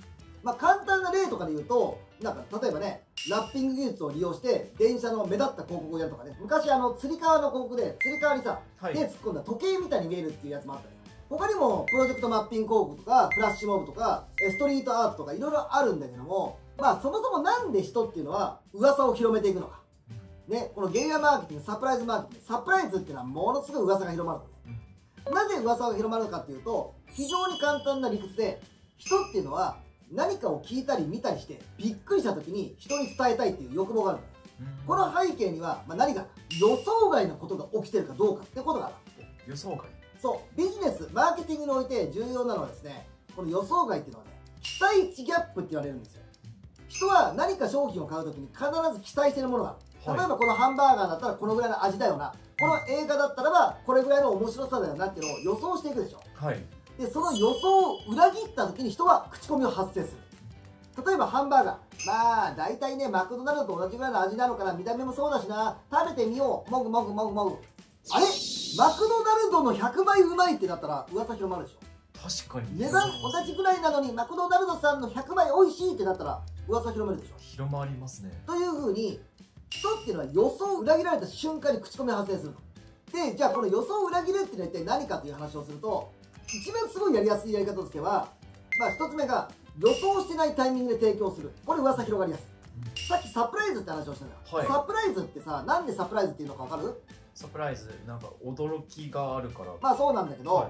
まあ簡単な例とかで言うと、なんか例えばね、ラッピング技術を利用して電車の目立った広告をやるとかね、昔つり革の広告でつり革にさ、 はい手突っ込んだ時計みたいに見えるっていうやつもあったり、他にもプロジェクトマッピング広告とかフラッシュモブとかストリートアートとかいろいろあるんだけども、まあそもそもなんで人っていうのは噂を広めていくのかね、このゲリラマーケティング、サプライズマーケティング、サプライズっていうのはものすごい噂が広まるのね。なぜ噂が広まるのかっていうと、非常に簡単な理屈で、人っていうのは何かを聞いたり見たりしてびっくりした時に人に伝えたいっていう欲望があるのね。この背景には、何か予想外のことが起きてるかどうかってことがある。 予想外。 そうビジネスマーケティングにおいて重要なのはですね、この予想外っていうのはね、期待値ギャップって言われるんですよ。人は何か商品を買う時に必ず期待してるものがある。例えばこのハンバーガーだったらこのぐらいの味だよな、この映画だったらばこれぐらいの面白さだよなっていうのを予想していくでしょ。 はいでその予想を裏切った時に人は口コミを発生する。例えばハンバーガー、まあ大体ねマクドナルドと同じぐらいの味なのかな、見た目もそうだしな、食べてみよう、もぐもぐもぐもぐ、あれマクドナルドの100倍うまいってなったら噂広まるでしょ。 確かに値段同じぐらいなのにマクドナルドさんの100倍美味しいってなったら噂広まるでしょ。 広まりますね。 というふうに人っていうのは予想を裏切られた瞬間に口コミが発生すると。でじゃあこの予想を裏切るっていうのは一体何かという話をすると、一番すごいやりやすいやり方としては、一つ目が予想してないタイミングで提供する。これ噂広がりやすい。さっきサプライズって話をしたんだよ、 はい、 サプライズってさ、なんでサプライズっていうのか分かる？ サプライズなんか驚きがあるから。 まあそうなんだけど、 はい、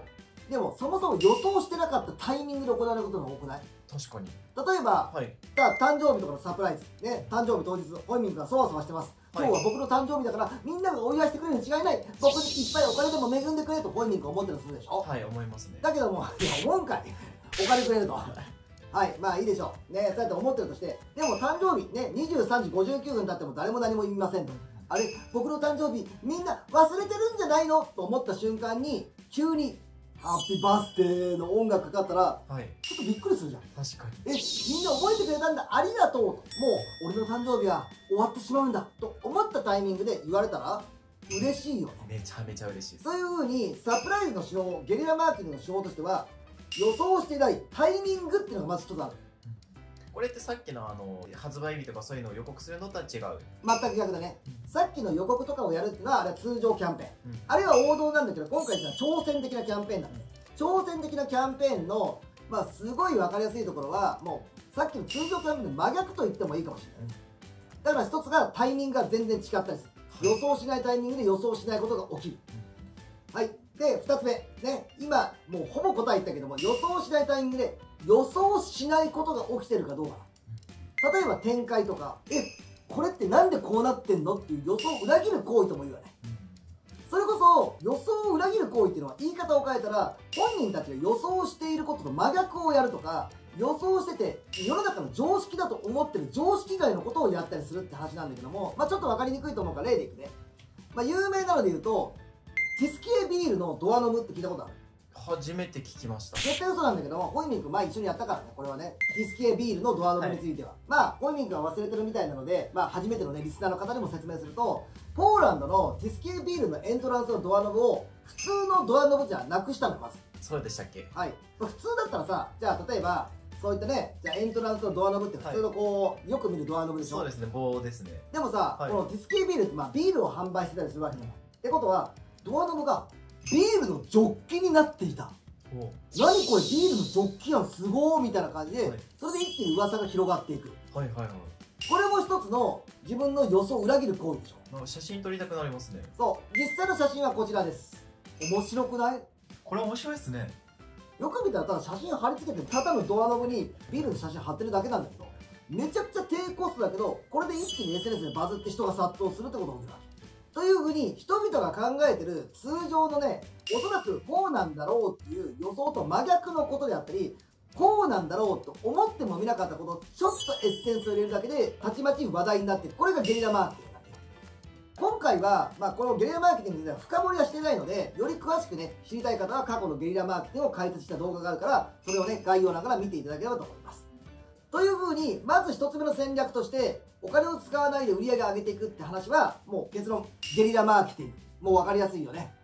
でもそもそも予想してなかったタイミングで行われることが多くない？ 確かに。 例えば、 はい、 誕生日とかのサプライズね、誕生日当日ホイミングがそわそわしてます、今日は僕の誕生日だからみんながお祝いしてくれるに違いない、僕にいっぱいお金でも恵んでくれとホイミングが思ってるとするでしょ。 はい、思いますね。 だけども、いや思うんかいお金くれるとはいまあいいでしょうね、そうやって思ってるとして、でも誕生日ね23時59分経っても誰も何も言いませんと、あれ僕の誕生日みんな忘れてるんじゃないのと思った瞬間に急にハッピーバースデーの音楽かかったら、 はい、 ちょっとびっくりするじゃん。 確かに。 みんな覚えてくれたんだ、ありがとうと、もう俺の誕生日は終わってしまうんだと思ったタイミングで言われたら嬉しいよね。 めちゃめちゃ嬉しいです。 そういうふうにサプライズの手法、ゲリラマーケティングの手法としては、予想してないタイミングっていうのがまず一つある。 これってさっきの発売日とかそういうのを予告するのとは違う。 全く逆だね。さっきの予告とかをやるっていうのはあれは通常キャンペーン、あれは王道なんだけど、今回は挑戦的なキャンペーンなんで、挑戦的なキャンペーンのすごい分かりやすいところは、もうさっきの通常キャンペーンの真逆と言ってもいいかもしれない。だから一つがタイミングが全然違ったりする。予想しないタイミングで予想しないことが起きる。はい。で、2つ目。ね。今、もうほぼ答え言ったけども、予想しないタイミングで予想しないことが起きてるかどうか。例えば展開とか、これってなんでこうなってんのっていう予想を裏切る行為とも言うよね。それこそ予想を裏切る行為っていうのは言い方を変えたら、本人たちが予想していることと真逆をやるとか、予想してて世の中の常識だと思ってる常識外のことをやったりするって話なんだけども、ちょっと分かりにくいと思うから例でいくね。有名なので言うと、ティスキエビールのドアノブって聞いたことある？ 初めて聞きました。 絶対嘘なんだけども、ホイミン君前一緒にやったからね、これはね。ティスキエビールのドアノブについては。ホイミン君は忘れてるみたいなので、初めてのね、リスナーの方にも説明すると、ポーランドのティスキエビールのエントランスのドアノブを、普通のドアノブじゃなくしたのよ、まず。 そうでしたっけ？ はい。普通だったらさ、じゃあ例えば、そういったね、じゃあエントランスのドアノブって普通のこう、よく見るドアノブでしょ。 そうですね、棒ですね。 でもさ、このティスキエビールってビールを販売してたりするわけだよ。ってことは、ドアノブがビールのジョッキになっていた。何これビールのジョッキやんすごーみたいな感じで、それで一気に噂が広がっていく。 はいはいはい。 これも一つの自分の予想を裏切る行為でしょ。 なんか写真撮りたくなりますね。 そう、実際の写真はこちらです。面白くない？ これ面白いですね。 よく見たらただ写真貼り付けてただのドアノブにビールの写真貼ってるだけなんだけど、めちゃくちゃ低コストだけど、これで一気に SNS でバズって人が殺到するってことが起きるわけ。というふうに人々が考えてる通常のね、おそらくこうなんだろうっていう予想と真逆のことであったり、こうなんだろうと思ってもみなかったことをちょっとエッセンスを入れるだけでたちまち話題になっている。これがゲリラマーケティングなんだよ。今回は、このゲリラマーケティングでは深掘りはしてないので、より詳しくね、知りたい方は過去のゲリラマーケティングを解説した動画があるから、それをね、概要欄から見ていただければと思います。というふうに、まず一つ目の戦略として、お金を使わないで売り上げを上げていくって話は、もう結論、ゲリラマーケティング。もう分かりやすいよね。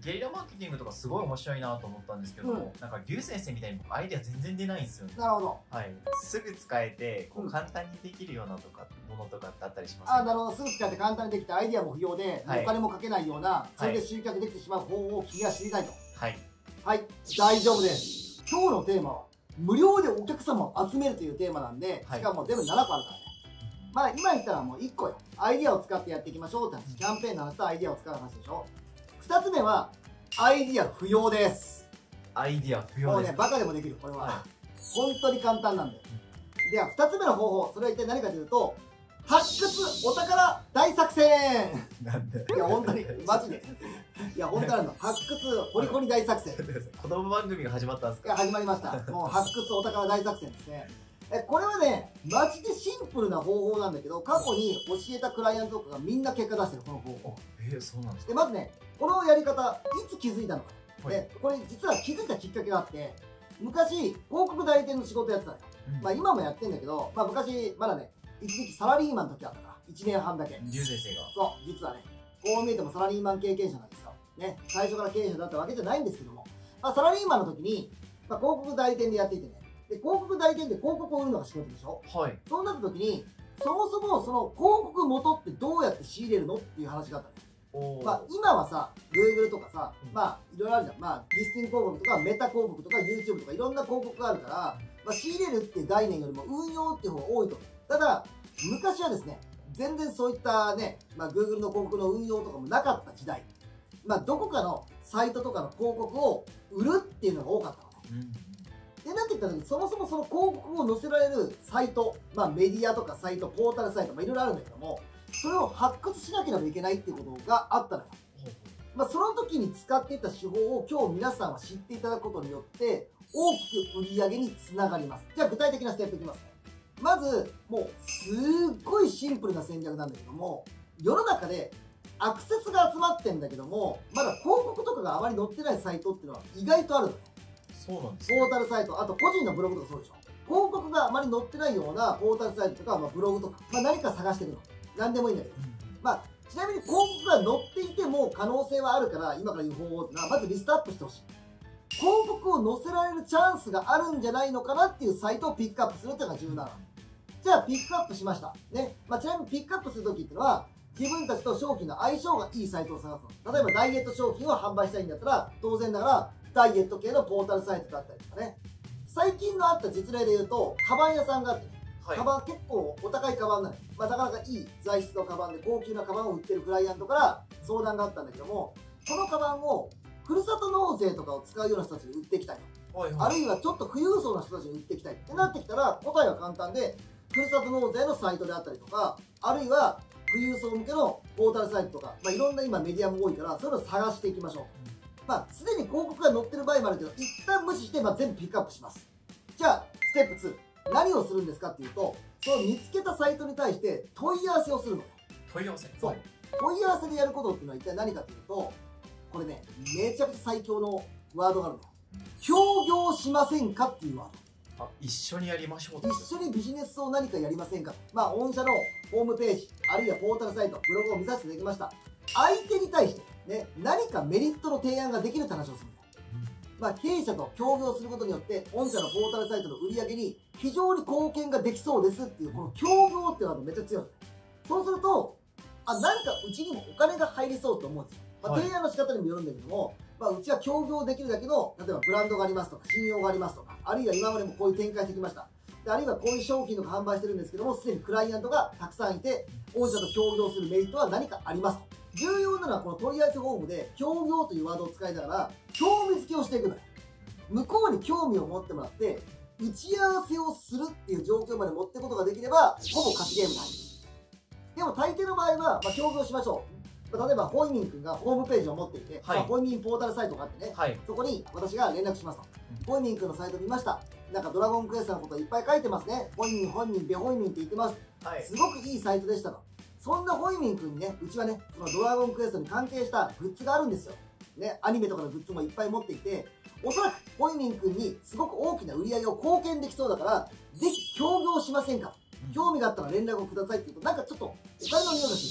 ゲリラマーケティングとかすごい面白いなと思ったんですけど、なんかリュウ先生みたいに僕アイデア全然出ないんですよね。 なるほど。 はい。すぐ使えてこう簡単にできるようなものとかってあったりしますなるほど。すぐ使って簡単にできてアイデアも不要で、お金もかけないような、それで集客できてしまう方法を君は知りたいと。はい。はい、大丈夫です。今日のテーマは無料でお客様を集めるというテーマなんで、しかも全部7個あるからね。まあ今言ったらもう1個よ。アイデアを使ってやっていきましょうって話。キャンペーンの話とアイデアを使う話でしょ。2つ目はアイデア不要です。アイデア不要です。もうね、バカでもできる。これは、本当に簡単なんで。では2つ目の方法、それは一体何かというと、発掘お宝大作戦。なんで？いや本当にマジで。いや本当なの。発掘掘り込み大作戦。 子供番組が始まったんですか？ いや始まりました。もう発掘お宝大作戦ですね。これはね、マジでシンプルな方法なんだけど、過去に教えたクライアントとかがみんな結果出してるこの方法。 そうなんですか。 でまずね、このやり方いつ気づいたのか。でこれ実は気づいたきっかけがあって、昔広告代理店の仕事やってたのよ。まあ今もやってんだけど、まあ昔まだね、一時期サラリーマンの時あったから、1年半だけ。 リュウ先生が。 そう、実はね、こう見えてもサラリーマン経験者なんですよ。ね、最初から経営者だったわけじゃないんですけども、まあ、サラリーマンの時に、まあ、広告代理店でやっていてね、で広告代理店で広告を売るのが仕事でしょ。はい。そうなった時に、そもそもその広告元ってどうやって仕入れるのっていう話があったね。まあ今はさ、Google とかさ、まあいろいろあるじゃん。まあリスティング広告とかメタ広告とか YouTube とかいろんな広告があるから、まあ、仕入れるっていう概念よりも運用っていう方が多いと思う。ただ、昔はですね、全然そういったね、まあ Google の広告の運用とかもなかった時代。まあどこかのサイトとかの広告を売るっていうのが多かったのね。で、なんて言った時に、そもそもその広告を載せられるサイト、まあメディアとかサイト、ポータルサイト、まあいろいろあるんだけども、それを発掘しなければいけないっていうことがあったのよ。まあその時に使っていた手法を今日皆さんは知っていただくことによって、大きく売り上げにつながります。じゃあ具体的なステップいきますね。まず、もうすっごいシンプルな戦略なんだけども、世の中でアクセスが集まってんだけども、まだ広告とかがあまり載ってないサイトっていうのは意外とあるのね。 そうなんです。 ポータルサイト、あと個人のブログとかそうでしょ。広告があまり載ってないようなポータルサイトとか、まあ、ブログとか、まあ、何か探してるの。何でもいいんだけど。まあ、ちなみに広告が載っていても可能性はあるから、今から言う方法っていうのは、まずリストアップしてほしい。広告を載せられるチャンスがあるんじゃないのかなっていうサイトをピックアップするっていうのが重要なの。じゃあ、ピックアップしました。ね。まあ、ちなみにピックアップするときっていうのは、自分たちと商品の相性がいいサイトを探すの。例えば、ダイエット商品を販売したいんだったら、当然ながら、ダイエット系のポータルサイトだったりとかね。最近のあった実例で言うと、カバン屋さんがあってね、カバン結構お高いカバンなのよ。まあ、なかなかいい材質のカバンで高級なカバンを売ってるクライアントから相談があったんだけども、このカバンをふるさと納税とかを使うような人たちに売っていきたいと。あるいはちょっと富裕層の人たちに売っていきたいってなってきたら、答えは簡単で、ふるさと納税のサイトであったりとか、あるいは富裕層向けのポータルサイトとか、まあ、いろんな今メディアも多いから、そういうのを探していきましょう。まあ、すでに広告が載ってる場合もあるけど、一旦無視して、まあ、全部ピックアップします。じゃあ、ステップ2。何をするんですかっていうと、その見つけたサイトに対して問い合わせをするの。 問い合わせ？ そう。問い合わせでやることっていうのは一体何かというと、これね、めちゃくちゃ最強のワードがあるんだよ。協業しませんかっていうワード。 あ、一緒にやりましょうと。 一緒にビジネスを何かやりませんか。まあ、御社のホームページ、あるいはポータルサイト、ブログを見させていただきました。相手に対して、ね、何かメリットの提案ができるって話をするんだよ。まあ、経営者と協業することによって、御社のポータルサイトの売り上げに非常に貢献ができそうですっていう、この協業っていうワードめっちゃ強い。そうすると、あ、なんかうちにもお金が入りそうと思うんですよ。まあ、提案の仕方にもよるんだけども、まあ、うちは協業できるだけの、例えばブランドがありますとか、信用がありますとか、あるいは今までもこういう展開してきました。であるいはこういう商品とか販売してるんですけども、すでにクライアントがたくさんいて、御社と協業するメリットは何かありますと。重要なのはこの問い合わせフォームで、協業というワードを使いながら、興味付けをしていくのよ。向こうに興味を持ってもらって、打ち合わせをするっていう状況まで持っていくことができれば、ほぼ勝ちゲームに入る。でも大抵の場合は、まあ、協業しましょう。例えば、ホイミン君がホームページを持っていて、はい、まあ、ホイミンポータルサイトがあってね、はい、そこに私が連絡しますと。ホイミン君のサイト見ました。なんかドラゴンクエストのこといっぱい書いてますね。ホイミン、ホイミン、ベホイミンって言ってます。はい、すごくいいサイトでしたと。そんなホイミン君にね、うちはね、そのドラゴンクエストに関係したグッズがあるんですよ。ね、アニメとかのグッズもいっぱい持っていて、おそらくホイミン君にすごく大きな売り上げを貢献できそうだから、ぜひ協業しませんか、興味があったら連絡をくださいって言うと、なんかちょっとお金の匂いがする。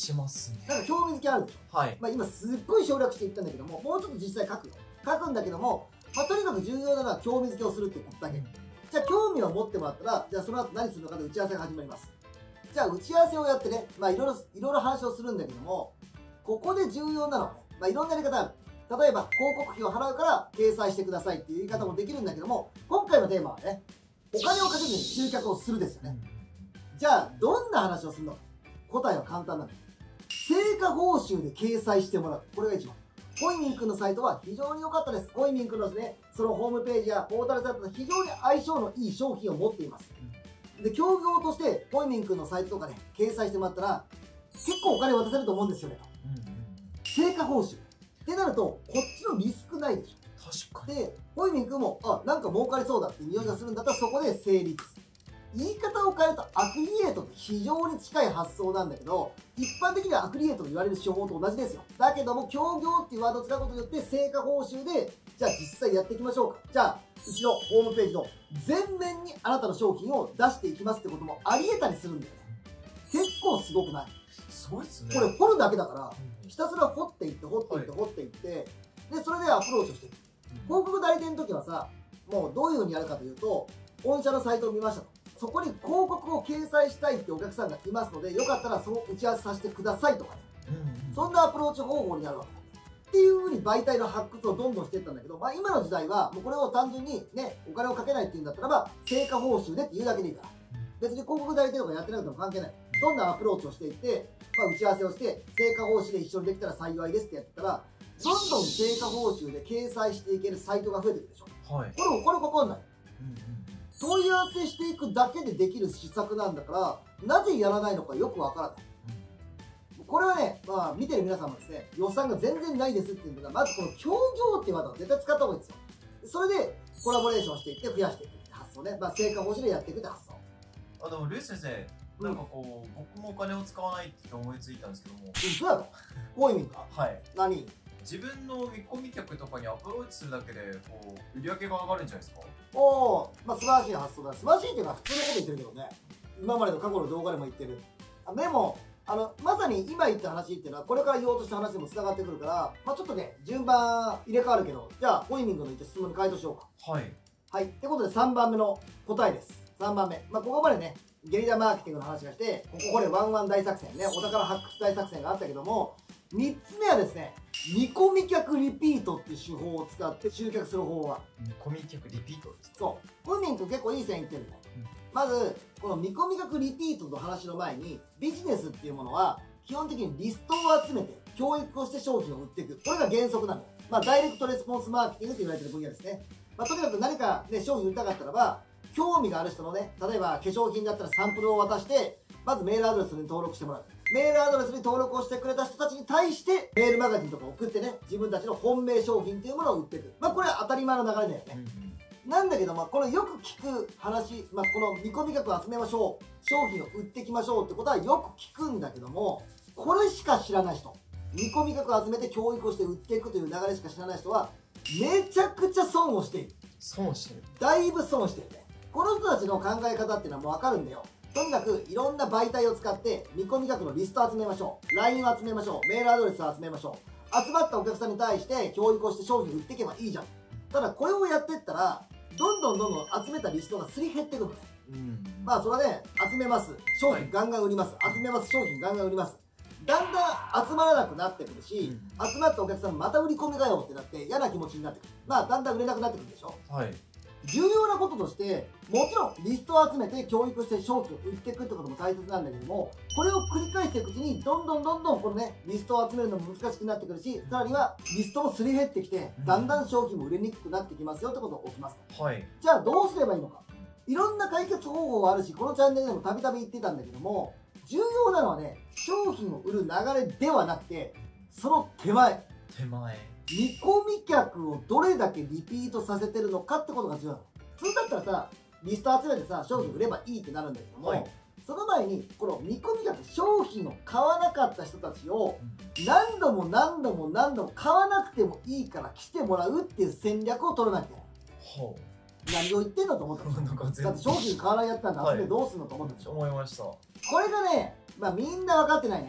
しますね。 なんか興味づけあるでしょ。 はい。 まあ今すっごい省略していったんだけども、もうちょっと実際書くよ。書くんだけども、まあとにかく重要なのは興味づけをするってことだけ。じゃあ興味を持ってもらったら、じゃあその後何するのかで打ち合わせが始まります。じゃあ打ち合わせをやってね、まあいろいろ話をするんだけども、ここで重要なのはね、まあいろんなやり方ある。例えば広告費を払うから掲載してくださいっていう言い方もできるんだけども、今回のテーマはね、お金をかけずに集客をするですよね。じゃあどんな話をするのか。答えは簡単なんだ。成果報酬で掲載してもらう。これが一番。ホイミン君のサイトは非常に良かったです。ホイミン君のですね、そのホームページやポータルサイトと非常に相性のいい商品を持っています。で、協業としてホイミン君のサイトとかね、掲載してもらったら、結構お金渡せると思うんですよねと。成果報酬。ってなると、こっちのリスクないでしょ。 確かに。 で、ホイミン君も、あ、なんか儲かりそうだって匂いがするんだったらそこで成立。言い方を変えるとアフィリエイトって非常に近い発想なんだけど、一般的にはアフィリエイトと言われる手法と同じですよ。だけども、協業っていうワードを使うことによって成果報酬で、じゃあ実際やっていきましょうか。じゃあ、うちのホームページの全面にあなたの商品を出していきますってこともあり得たりするんだよね。結構すごくない？ すごいっすね。 これ掘るだけだから、ひたすら掘っていって掘っていってはい掘っていって、で、それでアプローチをしていく。広告代理店の時はさ、もうどういう風にやるかというと、御社のサイトを見ましたと。そこに広告を掲載したいってお客さんがいますので、よかったらその打ち合わせさせてくださいとかね。そんなアプローチ方法になるわけだ。っていう風に媒体の発掘をどんどんしていったんだけど、まあ今の時代は、もうこれを単純にね、お金をかけないっていうんだったらば、成果報酬でって言うだけでいいから。別に広告代理店とかやってなくても関係ない。どんなアプローチをしていって、まあ打ち合わせをして、成果報酬で一緒にできたら幸いですってやってたら、どんどん成果報酬で掲載していけるサイトが増えてくるでしょ。 はい。 これお金かかんない。問い合わせしていくだけでできる施策なんだから、なぜやらないのかよくわからない。これはね、まあ見てる皆さんもですね、予算が全然ないですっていうのが、まずこの協業っていうワードを絶対使った方がいいんですよ。それでコラボレーションしていって増やしていくって発想ね。まあ成果報酬でやっていくって発想。 でもルイ先生、なんかこう、僕もお金を使わないって思いついたんですけども。 そうやろ？こういう意味か。 はい。 何？ 自分の見込み客とかにアプローチするだけで、こう、売り上げが上がるんじゃないですか？ おお、まあ素晴らしい発想だ。素晴らしいっていうのは普通のこと言ってるけどね。今までの過去の動画でも言ってる。でも、まさに今言った話っていうのは、これから言おうとした話にも繋がってくるから、まあちょっとね、順番入れ替わるけど、じゃあ、ホイミングの言った質問に回答しようか。 はい。 はい。ってことで3番目の答えです。3番目。まあここまでね、ゲリラマーケティングの話がして、これワンワン大作戦ね、お宝発掘大作戦があったけども、3つ目はですね、見込み客リピートっていう手法を使って集客する方法は。 見込み客リピートですか？ そう。ホイミング結構いい線いってるね。まず、この見込み客リピートの話の前に、ビジネスっていうものは、基本的にリストを集めて、教育をして商品を売っていく。これが原則なんだよ。まあ、ダイレクトレスポンスマーケティングと言われてる分野ですね。まあ、とにかく何かね、商品売りたかったらば、興味がある人のね、例えば化粧品だったらサンプルを渡して、まずメールアドレスに登録してもらう。メールアドレスに登録をしてくれた人たちに対して、メールマガジンとか送ってね、自分たちの本命商品っていうものを売っていく。まあ、これは当たり前の流れだよね。なんだけど、まあ、これよく聞く話、まあ、この見込み客を集めましょう。商品を売っていきましょうってことはよく聞くんだけども、これしか知らない人。見込み客を集めて教育をして売っていくという流れしか知らない人は、めちゃくちゃ損をしている。 損してる。 だいぶ損してるね。この人たちの考え方っていうのはもうわかるんだよ。とにかくいろんな媒体を使って見込み客のリストを集めましょう。LINE を集めましょう。メールアドレスを集めましょう。集まったお客さんに対して教育をして商品売っていけばいいじゃん。ただこれをやっていったら、どんどん集めたリストがすり減っていくのね。まあそれはね、集めます。商品ガンガン売ります。集めます。商品ガンガン売ります。だんだん集まらなくなってくるし、集まったお客さんまた売り込みがよってなって嫌な気持ちになってくる。まあだんだん売れなくなってくるでしょ。 はい。 重要なこととして、もちろんリストを集めて教育して商品を売っていくってことも大切なんだけども、これを繰り返していくうちにどんどんこのね、リストを集めるのも難しくなってくるし、さらにはリストもすり減ってきて、だんだん商品も売れにくくなってきますよってことが起きます。 はい。 じゃあどうすればいいのか。いろんな解決方法はあるし、このチャンネルでもたびたび言ってたんだけども、重要なのはね、商品を売る流れではなくて、その手前。見込み客をどれだけリピートさせてるのかってことが重要なの。普通だったらさ、リスト集めてさ、商品売ればいいってなるんだけども、 はい、 その前に、この見込み客、商品を買わなかった人たちを、何度も買わなくてもいいから来てもらうっていう戦略を取らなきゃいけない。何を言ってんだと思ったでしょ。だって商品買わないやったんだ、集めどうすんのと思ったでしょ。 思いました。 これがね、まあみんな分かってないね。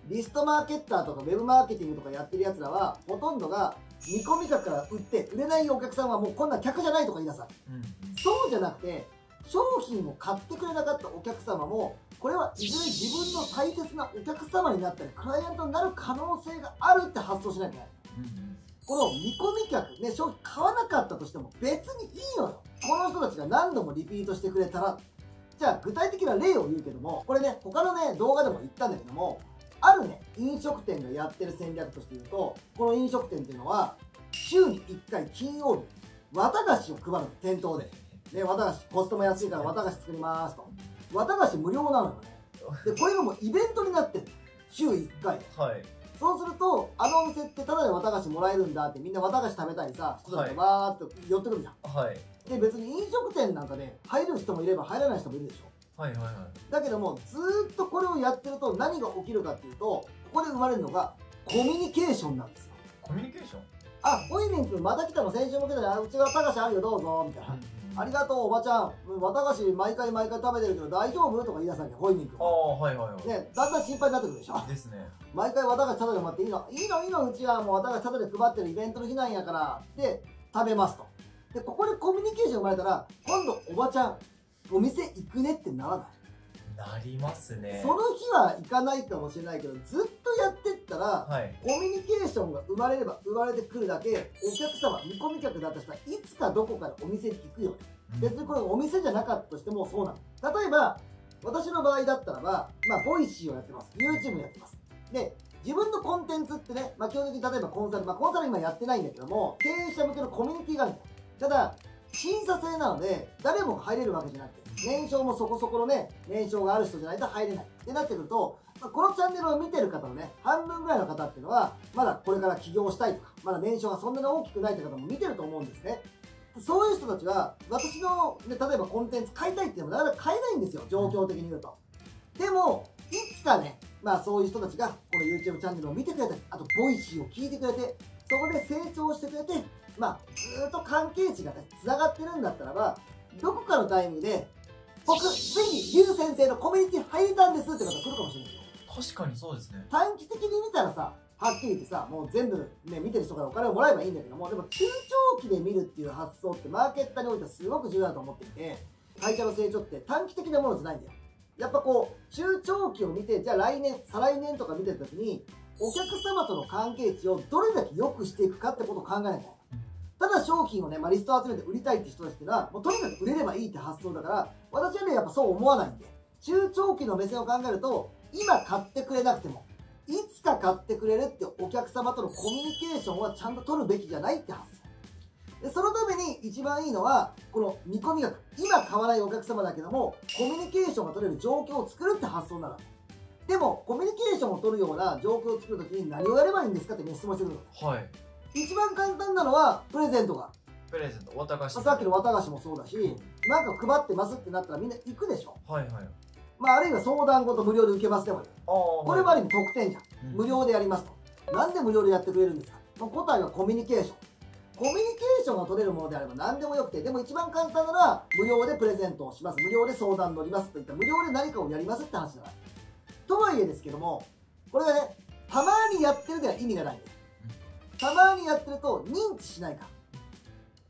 リストマーケッターとかウェブマーケティングとかやってるやつらはほとんどが見込み客から売って売れないお客さんはもうこんな客じゃないとか言い出さ、そうじゃなくて商品を買ってくれなかったお客様もこれはいずれ自分の大切なお客様になったりクライアントになる可能性があるって発想しなきゃいけない。この見込み客ね、商品買わなかったとしても別にいいのよ。この人たちが何度もリピートしてくれたら。じゃあ具体的な例を言うけども、これね他のね動画でも言ったんだけども、あるね飲食店がやってる戦略として言うと、この飲食店っていうのは週に1回金曜日綿菓子を配るの、店頭でね、綿菓子コストも安いから綿菓子作りますと。綿菓子無料なのよね。でこれがもうイベントになってる、週1回。 はい。 そうするとあのお店ってただで綿菓子もらえるんだってみんな綿菓子食べたりさ、人たちがバーっと寄ってくるじゃん。 はい。 で別に飲食店なんかで入る人もいれば入らない人もいるでしょ。 はいはいはい。 だけどもずーっとこれをやってると何が起きるかっていうと、ここで生まれるのがコミュニケーションなんですよ。 コミュニケーション。 あ、ホイミン君また来たの、先週も来たね、うちが綿菓子あるよどうぞみたいな。ありがとうおばちゃん、綿菓子毎回食べてるけど大丈夫とか言い出さなきゃ、ホイミン君ああ、はいはいはい。 ね、だんだん心配になってくるでしょ。 ですね。 毎回綿菓子タダでもらっていいのうちはもう綿菓子タダで配ってるイベントの日なんやからで食べますと。でここでコミュニケーション生まれたら、今度おばちゃんお店行くねってならない？ なりますね。 その日は行かないかもしれないけど、ずっとやってったら、 はい。 コミュニケーションが生まれれば生まれてくるだけ、お客様見込み客だった人はいつかどこかでお店に行くよね。別にこれお店じゃなかったとしてもそうなの。例えば私の場合だったらば、ボイシーをやってます、 YouTube やってます。で自分のコンテンツってね、基本的に例えばコンサル、コンサル今やってないんだけども、経営者向けのコミュニティがあるんだよ。ただ審査制なので誰も入れるわけじゃなくて、年商もそこそこのね年商がある人じゃないと入れないってなってくると、このチャンネルを見てる方のね半分ぐらいの方っていうのはまだこれから起業したいとか、まだ年商がそんなに大きくないって方も見てると思うんですね。そういう人たちは私の、ね、例えばコンテンツ買いたいって言ってもなかなか買えないんですよ、状況的に言うと。でもいつかね、そういう人たちがこの YouTube チャンネルを見てくれたり、あとボイシーを聞いてくれて、そこで成長してくれて、ずーっと関係値がねつながってるんだったらば、どこかのタイミングで僕ついにリュウ先生のコミュニティ入れたんですって方が来るかもしれないよ。 確かにそうですね。 短期的に見たらさ、はっきり言ってさ、もう全部ね見てる人からお金をもらえばいいんだけども、でも中長期で見るっていう発想ってマーケッターにおいてはすごく重要だと思っていて、会社の成長って短期的なものじゃないんだよ。やっぱこう中長期を見て、じゃあ来年再来年とか見てる時にお客様との関係値をどれだけ良くしていくかってことを考えなきゃいけない。ただ商品をね、リストを集めて売りたいって人たちっていうのはもうとにかく売れればいいって発想だから、私はねやっぱそう思わないんで、中長期の目線を考えると、今買ってくれなくてもいつか買ってくれるってお客様とのコミュニケーションはちゃんと取るべきじゃないって発想で、そのために一番いいのはこの見込み額、今買わないお客様だけどもコミュニケーションが取れる状況を作るって発想なの。でもコミュニケーションを取るような状況を作るときに何をやればいいんですかって質問してくるの。 はい。 一番簡単なのはプレゼントが、 プレゼント、綿菓子。 さっきの綿菓子もそうだし、なんか配ってますってなったらみんな行くでしょ。 はいはい。 あるいは相談事無料で受けますでもいい。これもある意味特典じゃん、無料でやりますと。なんで無料でやってくれるんですか。答えはコミュニケーション。コミュニケーションが取れるものであれば何でもよくて、でも一番簡単なのは無料でプレゼントをします、無料で相談乗りますといった無料で何かをやりますって話だから。とはいえですけども、これがねたまにやってるでは意味がないんです。たまにやってると認知しないから。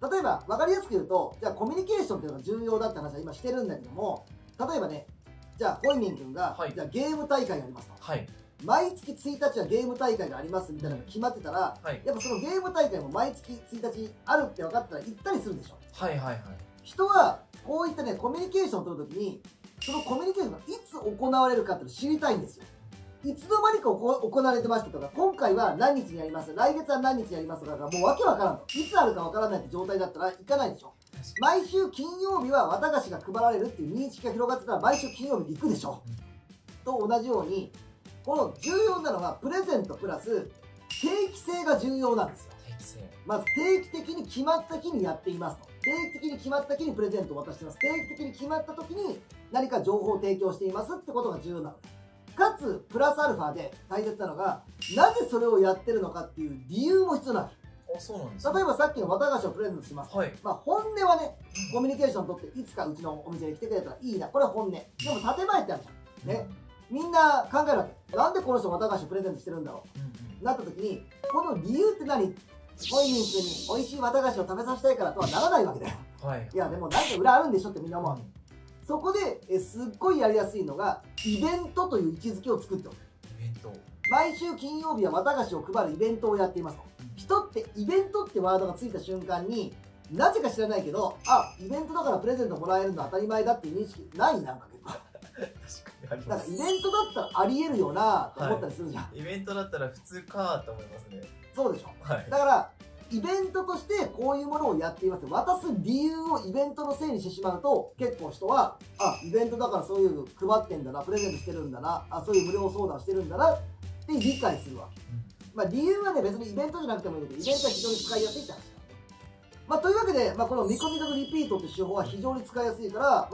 例えば分かりやすく言うと、じゃあコミュニケーションっていうのが重要だって話は今してるんだけども、例えばね、じゃあホイミン君が、じゃあゲーム大会がありますと、毎月1日はゲーム大会がありますみたいなのが決まってたら、やっぱそのゲーム大会も毎月1日あるって分かったら行ったりするでしょ。人はこういったねコミュニケーションを取るときに、そのコミュニケーションがいつ行われるかっていうのを知りたいんですよ。いつの間にか行われてましたとか、今回は何日にやります、来月は何日にやりますとかがもうわけわからんと、いつあるかわからないって状態だったら行かないでしょ。毎週金曜日は綿菓子が配られるっていう認識が広がってたら毎週金曜日に行くでしょ。と同じように、この重要なのはプレゼントプラス定期性が重要なんですよ。まず定期的に決まった日にやっていますと。定期的に決まった日にプレゼントを渡してます。定期的に決まった時に何か情報を提供していますってことが重要なので。かつプラスアルファで大切なのが、なぜそれをやってるのかっていう理由も必要なわけ。例えばさっきの綿菓子をプレゼントします、本音はね、コミュニケーションを取っていつかうちのお店に来てくれたらいいな、これは本音。でも建前ってあるじゃんね。 みんな考えるわけ。なんでこの人綿菓子をプレゼントしてるんだろうなった時に、この理由って何？ホイミン君に美味しい綿菓子を食べさせたいからとはならないわけだよ。いやでもなんか裏あるんでしょってみんな思うわけ。そこですっごいやりやすいのがイベントという位置づけを作っておく。 イベント。 毎週金曜日は綿菓子を配るイベントをやっていますと。人ってイベントってワードがついた瞬間になぜか知らないけど、あ、イベントだからプレゼントもらえるの当たり前だっていう認識ない？なんか結構確かにありなんかます。 イベントだったらありえるよなと思ったりするじゃん、 イベントだったら普通かと思いますね。 そうでしょ。 はい。 だからイベントとしてこういうものをやっています。渡す理由をイベントのせいにしてしまうと、結構人は、あ、イベントだからそういう配ってんだな、プレゼントしてるんだな、あ、そういう無料相談してるんだなって理解するわけ。まあ理由はね、別にイベントじゃなくてもいいんだけど、イベントは非常に使いやすいって話だ。まあというわけで、この見込み額リピートって手法は非常に使いやすいから、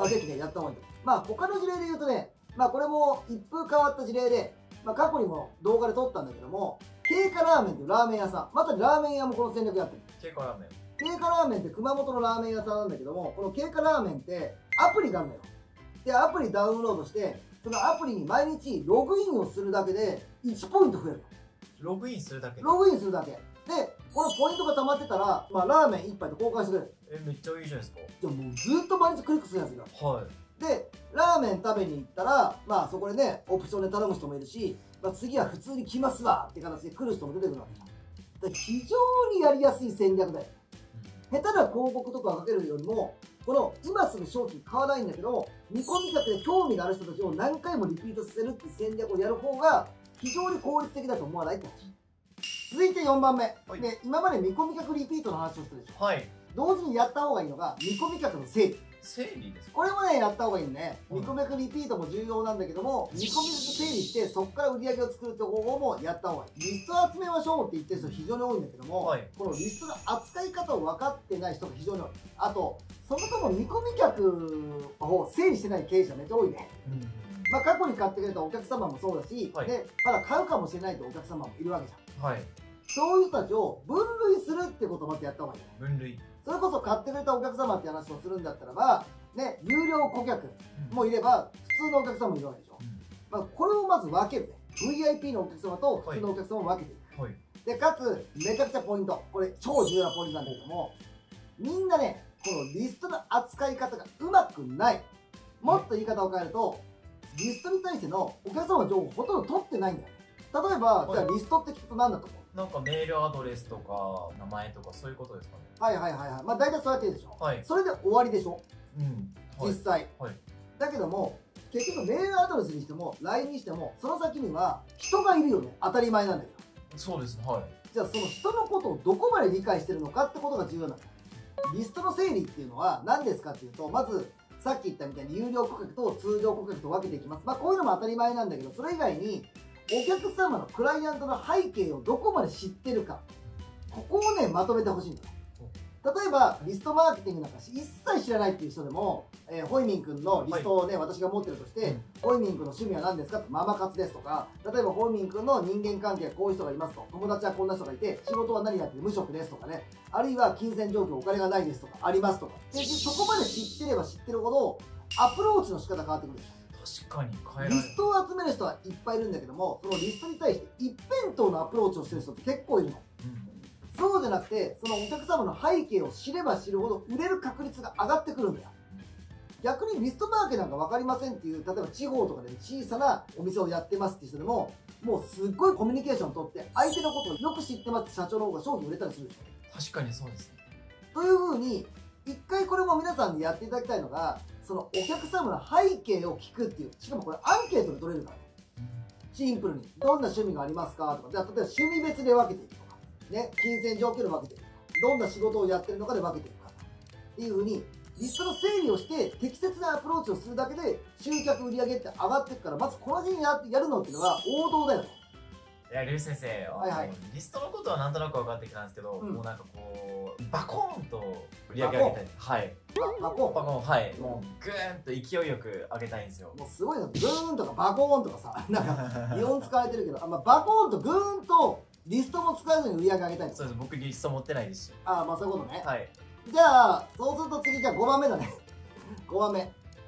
ぜひね、やった方がいいと。他の事例で言うとね、これも一風変わった事例で、過去にも動画で撮ったんだけども、経過ラーメンっていうラーメン屋さん、まさにラーメン屋もこの戦略やってる。 経過ラーメン。 経過ラーメンって熊本のラーメン屋さんなんだけども、この経過ラーメンってアプリがあるのよ。で、アプリダウンロードして、そのアプリに毎日ログインをするだけで1ポイント増えるログインするだけで。 の。ログインするだけ。で、このポイントが溜まってたら、ラーメン1杯と交換してくれる。 めっちゃいいじゃないですか。 じゃあもうずっと毎日クリックするやつが。 はい。 で、ラーメン食べに行ったら、そこでね、オプションで頼む人もいるし、次は普通に来ますわって形で来る人も出てくるわけじゃん。だから非常にやりやすい戦略だよ。下手な広告とかかけるよりも、この今すぐ商品買わないんだけど、見込み客で興味がある人たちを何回もリピートさせるっていう戦略をやる方が非常に効率的だと思わないって話。続いて4番目。 はいで、今まで見込み客リピートの話をしたでしょ。 はい。 同時にやった方がいいのが見込み客の整理。 整理ですか。 これもね、やった方がいいね。 はい見込み客リピートも重要なんだけども、見込み客整理して、そこから売り上げを作るって方法もやった方がいい。リストを集めましょうって言ってる人非常に多いんだけども、 はいこのリストの扱い方を分かってない人が非常に多い。あと、そもそも見込み客を整理してない経営者めっちゃ多いね。過去に買ってくれたお客様もそうだし、 はいで、まだ買うかもしれないってお客様もいるわけじゃん。 はい。 そういう人たちを分類するってことをまずやった方がいい。 分類。 それこそ買ってくれたお客様って話をするんだったらば、ね、有料顧客もいれば、普通のお客様もいるわけでしょ。これをまず分けるね。VIP のお客様と普通のお客様を分けていく。 はい。 で、かつ、めちゃくちゃポイント。これ、超重要なポイントなんだけども、みんなね、このリストの扱い方がうまくない。もっと言い方を変えると、リストに対してのお客様の情報をほとんど取ってないんだよね。例えば、じゃあリストって聞くと何だと思う？ なんかメールアドレスとか名前とかそういうことですかね。 はいはいはいはい。大体そうやっていいでしょ。 はい。 それで終わりでしょ。 はい。 実際。 はい。 だけども、結局メールアドレスにしても LINE にしてもその先には人がいるよね。当たり前なんだけど。 そうですね。はい。 じゃあその人のことをどこまで理解してるのかってことが重要なんだよ。リストの整理っていうのは何ですかっていうと、まずさっき言ったみたいに有料顧客と通常顧客と分けていきます。こういうのも当たり前なんだけど、それ以外にお客様のクライアントの背景をどこまで知ってるか、ここをねまとめてほしいんだよ。例えばリストマーケティングなんか一切知らないっていう人でも、ホイミン君のリストをね、私が持ってるとして、ホイミン君の趣味は何ですかってママ活ですとか、例えばホイミン君の人間関係はこういう人がいますと、友達はこんな人がいて、仕事は何やってる無職ですとかね、あるいは金銭状況お金がないですとかありますとか、でそこまで知ってれば知ってるほどアプローチの仕方変わってくるでしょ。 確かに変えられる。 リストを集める人はいっぱいいるんだけども、そのリストに対して一辺倒のアプローチをしてる人って結構いるの。そうじゃなくて、そのお客様の背景を知れば知るほど売れる確率が上がってくるんだよ。逆にリストマーケなんか分かりませんっていう、例えば地方とかで小さなお店をやってますっていう人でも、もうすっごいコミュニケーションを取って相手のことをよく知ってますって社長の方が商品売れたりするでしょ。 確かにそうですね。 というふうに一回これも皆さんにやっていただきたいのが、そのお客様の背景を聞くっていう、しかもこれアンケートで取れるからね。シンプルにどんな趣味がありますかとか、じゃあ例えば趣味別で分けていくとかね、金銭状況で分けていくとか、どんな仕事をやってるのかで分けていくかっていうふうにリストの整理をして適切なアプローチをするだけで集客売上って上がっていくから、まずこの辺やるのっていうのが王道だよね。 いや、リュウ先生、 はいはいリストのことはなんとなく分かってきたんですけど、 うんもうなんかこう、バコーンと売り上げ上げたい。はい。 バコバコーン、はい。もう、ぐーんと勢いよく上げたいんですよ。 もうすごいな、ブーンとかバコーンとかさ、なんか擬音使われてるけど、バコーンとグーンとリストも使わずに売り上げ上げたいんですよ。 そうです、僕リスト持ってないですし。 そういうことね。 はい。 じゃあ、そうすると次、じゃあ5番目だね。5番目。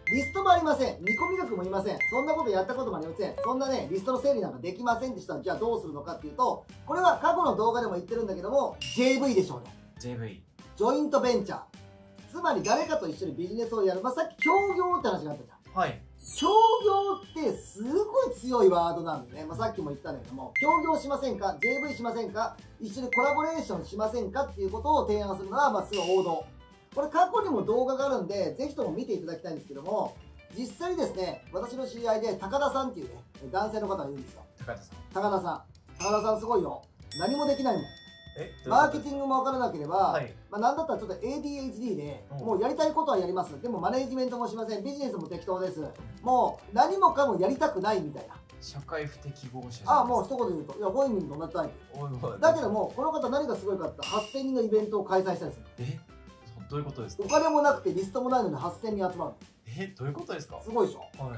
リストもありません。見込み額もいません。そんなことやったこともありません。そんなね、リストの整理なんかできませんでしたら、じゃあどうするのかっていうと、これは過去の動画でも言ってるんだけども、JV でしょうね。 JV。 ジョイントベンチャー。つまり誰かと一緒にビジネスをやる。まあ、さっき協業って話があったじゃん。 はい。 協業ってすごい強いワードなんでね、まあ、さっきも言ったんだけども、協業しませんか ?JV しませんか一緒にコラボレーションしませんかっていうことを提案するのは、まあ、すごい王道。これ過去にも動画があるんで、ぜひとも見ていただきたいんですけども、実際にですね、私の知り合いで高田さんっていうね、男性の方がいるんですよ。 高田さん。 高田さん。高田さんすごいよ。何もできないもん。マーケティングも分からなければ、 はい、 まあなんだったらちょっと ADHD で、もうやりたいことはやります。でもマネージメントもしません。ビジネスも適当です。もう何もかもやりたくないみたいな。 社会不適合者じゃないですか。ああ、もう一言言うと、いや、本人と同じタイプ。だけども、この方何がすごいかって8000人のイベントを開催したりする。 どういうことですか？ お金もなくてリストもないのに8000人集まる。どういうことですか？ すごいでしょ。はい。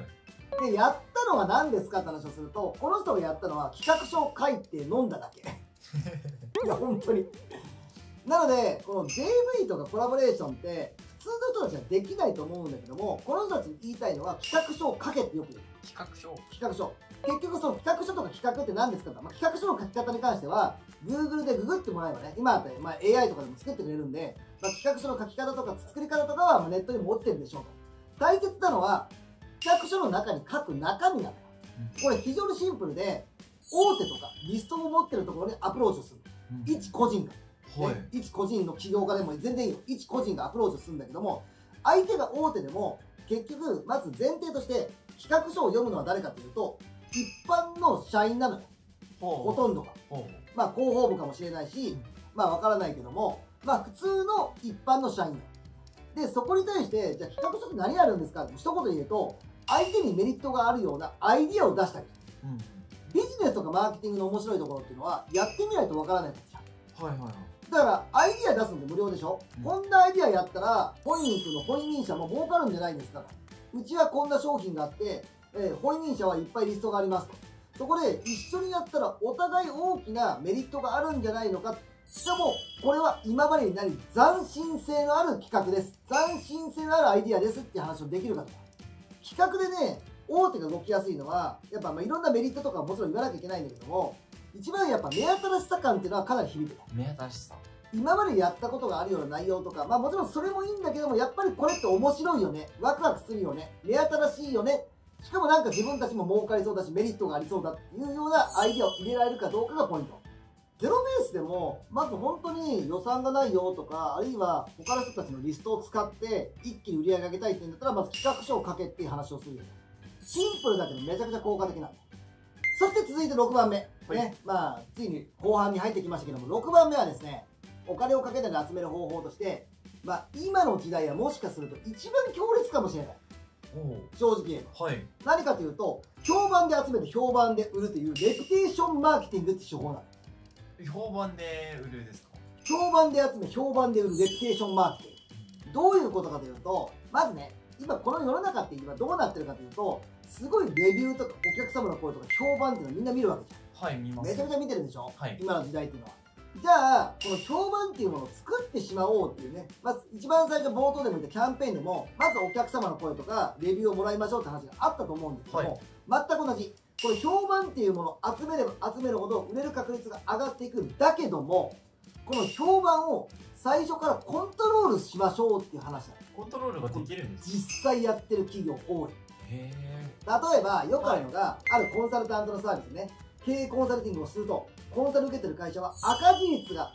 で、やったのは何ですかって話をすると、この人がやったのは企画書を書いて飲んだだけ。いや、本当に。なので、この JV とかコラボレーションって、普通の人たちはできないと思うんだけども、この人たちに言いたいのは、企画書を書けってよく言う。 企画書。 企画書。結局その企画書とか企画って何ですかと、まあ、企画書の書き方に関しては、Google でググってもらえばね、今だったら、まあ、AI とかでも作ってくれるんで、まあ、企画書の書き方とか作り方とかはネットにも落ちてるでしょうと。大切なのは、企画書の中に書く中身なのよ。これ非常にシンプルで、大手とかリストを持ってるところにアプローチをする。一個人が、ね、一個人の起業家でも全然いいよ。一個人がアプローチをするんだけども、相手が大手でも、結局、まず前提として、企画書を読むのは誰かというと、一般の社員なのよ。ほとんどが。まあ、広報部かもしれないし、まあ、わからないけども、まあ、普通の一般の社員だ。で、そこに対して、じゃあ企画書って何やるんですかって一言言うと、相手にメリットがあるようなアイディアを出したり。ビジネスとかマーケティングの面白いところっていうのは、やってみないとわからないんですよ。だから、アイディア出すので無料でしょ、こんなアイディアやったら、本人の本人者も儲かるんじゃないですかと。うちはこんな商品があって、本人者はいっぱいリストがありますと。そこで一緒にやったらお互い大きなメリットがあるんじゃないのか。しかも、これは今までになり斬新性のある企画です。斬新性のあるアイディアですっていう話をできるかとか。企画でね、大手が動きやすいのは、やっぱいろんなメリットとかもちろん言わなきゃいけないんだけども、一番やっぱ目新しさ感っていうのはかなり響く。 目新しさ。 今までやったことがあるような内容とか、まあもちろんそれもいいんだけども、やっぱりこれって面白いよね。ワクワクするよね。目新しいよね。しかもなんか自分たちも儲かりそうだし、メリットがありそうだっていうようなアイデアを入れられるかどうかがポイント。ゼロベースでも、まず本当に予算がないよとか、あるいは他の人たちのリストを使って一気に売り上げ上げたいっていうんだったら、まず企画書を書けっていう話をするよね。シンプルだけどめちゃくちゃ効果的なんだ。そして続いて6番目。ね。まあ、ついに後半に入ってきましたけども、6番目はですね、お金をかけて集める方法として、まあ、今の時代はもしかすると一番強烈かもしれない。正直言えば。何かというと、評判で集めて評判で売るというレピテーションマーケティングって手法なの。 評判で売るですか？ 評判で集め、評判で売るレピテーションマーケティング。どういうことかというと、まずね、今この世の中って今どうなってるかというと、すごいレビューとかお客様の声とか評判っていうのをみんな見るわけじゃん。 見ます。 めちゃめちゃ見てるでしょ、今の時代っていうのは。じゃあ、この評判っていうものを作ってしまおうっていうね、まず一番最初冒頭でも言ったキャンペーンでも、まずお客様の声とかレビューをもらいましょうって話があったと思うんですけども、全く同じ。この評判っていうものを集めれば集めるほど売れる確率が上がっていくんだけども、この評判を最初からコントロールしましょうっていう話だ。 コントロールができるんですか？ 実際やってる企業多い。例えば、よくあるのが、あるコンサルタントのサービスね、経営コンサルティングをすると、コンサル受けてる会社は赤字率が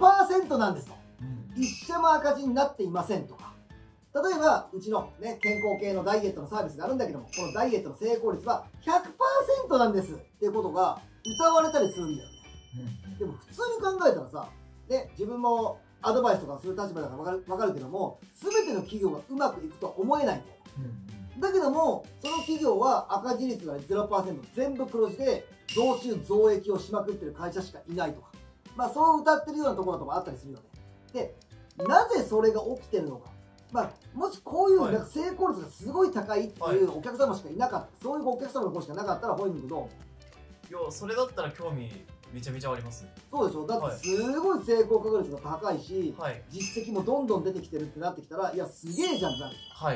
0% なんですと。一社も赤字になっていませんとか。例えば、うちのね、健康系のダイエットのサービスがあるんだけども、このダイエットの成功率は 100% なんですっていうことが歌われたりするんだよね。でも普通に考えたらさ、ね、自分もアドバイスとかする立場だからわかるけども、全ての企業がうまくいくとは思えないんだよ。だけども、その企業は赤字率が 0%、全部黒字で増収増益をしまくってる会社しかいないとか。まあそう歌ってるようなところとかあったりするよね。で、なぜそれが起きてるのか。まあ、もしこういうなんか成功率がすごい高いっていうお客様しかいなかった。そういうお客様の声しかなかったら、本人どう思う？ いや、それだったら興味めちゃめちゃあります。 そうでしょ。だってすごい成功確率が高いし、実績もどんどん出てきてるってなってきたら、いや、すげえじゃんってなる。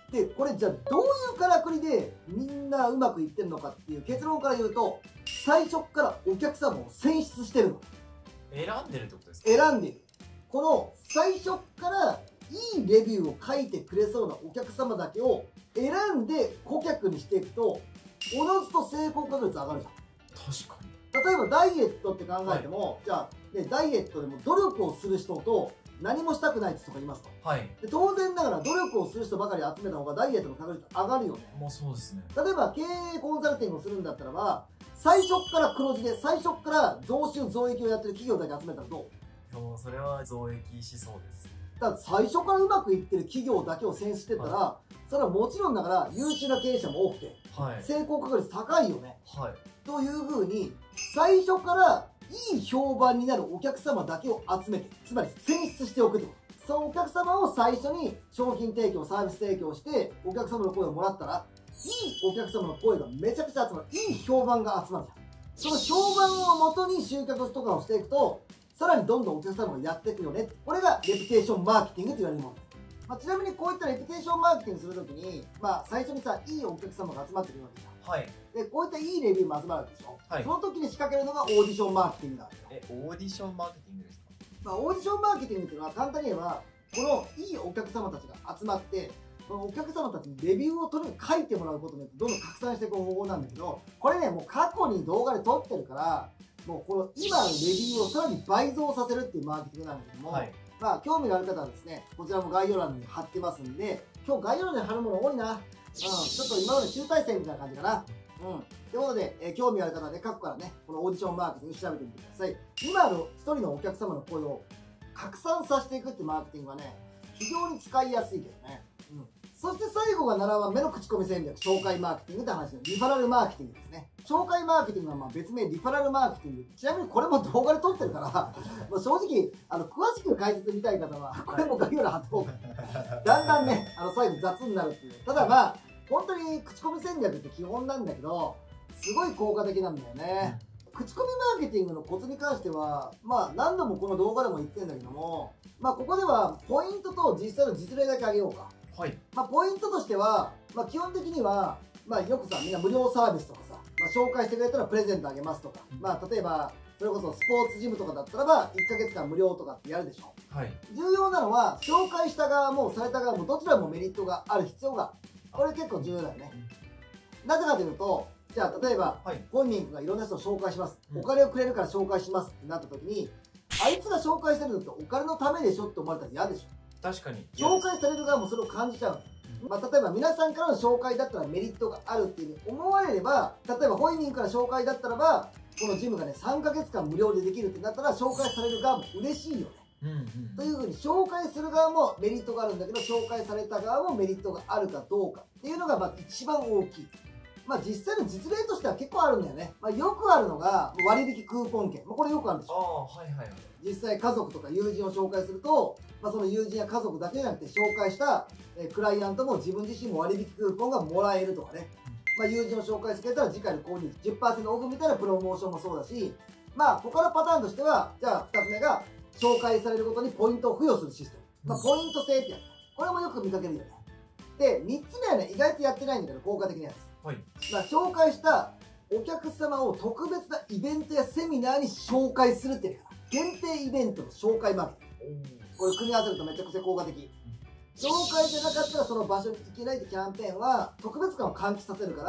でこれじゃあどういうからくりでみんなうまくいってるのかっていう結論から言うと、最初からお客様を選出してるの。 選んでるってことですか？ 選んでいる。この最初からいいレビューを書いてくれそうなお客様だけを選んで顧客にしていくと、おのずと成功確率上がるじゃん。 確かに。 例えばダイエットって考えても、じゃあ、ね、ダイエットでも努力をする人と何もしたくない人がいますと。 はい。 で当然ながら努力をする人ばかり集めた方がダイエットの確率上がるよね。 もうそうですね。 例えば経営コンサルティングをするんだったらば、最初から黒字で最初から増収増益をやってる企業だけ集めたらどう？ もうそれは増益しそうです。 だから最初からうまくいってる企業だけを選出してったら、それはもちろんだから優秀な経営者も多くてはい。 成功確率高いよね。 はい。 というふうに最初からいい評判になるお客様だけを集めて、つまり選出しておくと。そのお客様を最初に商品提供、サービス提供してお客様の声をもらったら、いいお客様の声がめちゃくちゃ集まる。いい評判が集まるじゃん。その評判をもとに集客とかをしていくと、さらにどんどんお客様がやっていくよね。これがレピュテーションマーケティングと言われるもの。ちなみにこういったレピュテーションマーケティングするときに、最初にさ、いいお客様が集まってくるわけじゃん。 はい。 で、こういったいいレビューも集まるでしょ。 はいその時に仕掛けるのがオーディションマーケティングなんだよ。 オーディションマーケティングですか？ オーディションマーケティングっていうのは簡単に言えば、このいいお客様たちが集まって、そのお客様たちにレビューをとにかく書いてもらうことによってどんどん拡散していく方法なんだけど、これね、もう過去に動画で撮ってるから、もうこの今のレビューをさらに倍増させるっていうマーケティングなんだけども、 はい。 興味がある方はですね、こちらも概要欄に貼ってますんで、今日概要欄に貼るもの多いな。ちょっと今まで集大成みたいな感じかな。ということで、興味ある方はね、過去からね、このオーディションマーケティング調べてみてください。今の一人のお客様の声を拡散させていくってマーケティングはね、非常に使いやすいけどね。そして最後が7番目の口コミ戦略、紹介マーケティングって話のリファラルマーケティングですね。紹介マーケティングは別名リファラルマーケティング。ちなみにこれも動画で撮ってるから正直詳しく解説見たい方はこれも概要欄貼っておこうか。だんだんね最後雑になるっていう。ただ本当に口コミ戦略って基本なんだけど、すごい効果的なんだよね。口コミマーケティングのコツに関しては何度もこの動画でも言ってるんだけども、ここではポイントと実際の実例だけあげようか。 はい。 ポイントとしては、基本的には、よくさ、みんな無料サービスとかさ、紹介してくれたらプレゼントあげますとか、例えば、それこそスポーツジムとかだったらば、1ヶ月間無料とかってやるでしょ。 はい。 重要なのは、紹介した側もされた側もどちらもメリットがある必要がある。これ結構重要だよね。なぜかというと、じゃあ、例えば、 はい。 本人がいろんな人を紹介します。お金をくれるから紹介しますってなった時に、あいつが紹介してるのってお金のためでしょって思われたら嫌でしょ。 確かに。 紹介される側もそれを感じちゃう。例えば皆さんからの紹介だったらメリットがあるっていうふうに思われれば、例えばホイミンから紹介だったらば、このジムがね、3ヶ月間無料でできるってなったら、紹介される側も嬉しいよね。というふうに、紹介する側もメリットがあるんだけど、紹介された側もメリットがあるかどうかっていうのがまず一番大きい。実際の実例としては結構あるんだよね。よくあるのが割引クーポン券。これよくあるでしょ。 はいはい。 実際家族とか友人を紹介すると、その友人や家族だけじゃなくて紹介したクライアントも自分自身も割引クーポンがもらえるとかね。友人を紹介してくれたら次回の購入 10% オフみたいなプロモーションもそうだし、他のパターンとしては、じゃあ2つ目が紹介されることにポイントを付与するシステム。ポイント制ってやつ。これもよく見かけるよね。で、3つ目はね、意外とやってないんだけど効果的なやつ。 はい。 紹介したお客様を特別なイベントやセミナーに紹介するっていうやり方。限定イベントの紹介マーケティング。これ組み合わせるとめちゃくちゃ効果的。紹介じゃなかったらその場所に行けないってキャンペーンは特別感を喚起させるから、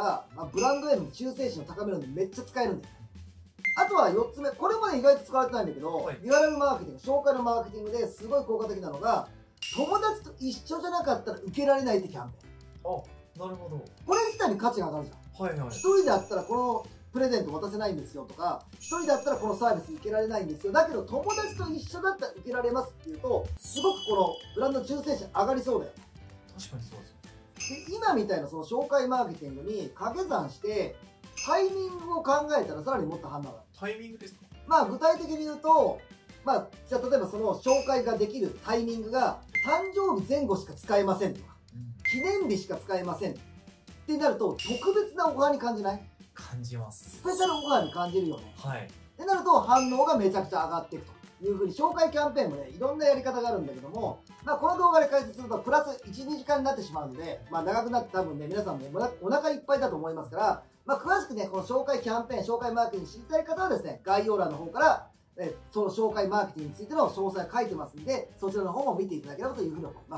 ブランドへの忠誠心を高めるのでめっちゃ使えるんだよ。あとは4つ目、これもね意外と使われてないんだけど、 はい、 リファラルマーケティング、紹介のマーケティングですごい効果的なのが、友達と一緒じゃなかったら受けられないってキャンペーン。 なるほど。 これ自体に価値が上がるじゃん。 はいはい。 一人だったらこのプレゼント渡せないんですよとか、一人だったらこのサービス受けられないんですよ。だけど友達と一緒だったら受けられますっていうと、すごくこのブランド忠誠心上がりそうだよね。 確かにそうですで、今みたいなその紹介マーケティングに掛け算して、タイミングを考えたらさらにもっと反応がある。 タイミングですか？ 具体的に言うと、じゃあ例えばその紹介ができるタイミングが誕生日前後しか使えませんとか、記念日しか使えませんってなると特別なオファーに感じない？ 感じます。 スペシャルオファーに感じるよね。 はい。 ってなると反応がめちゃくちゃ上がっていくと。 いうふうに紹介キャンペーンもね、いろんなやり方があるんだけども、まあ、この動画で解説するとプラス1、2時間になってしまうので、まあ、長くなって多分ね、皆さんもね、お腹いっぱいだと思いますから、まあ、詳しくね、この紹介キャンペーン、紹介マーケティング知りたい方はですね、概要欄の方から、その紹介マーケティングについての詳細書いてますんで、そちらの方も見ていただければというふうに思います。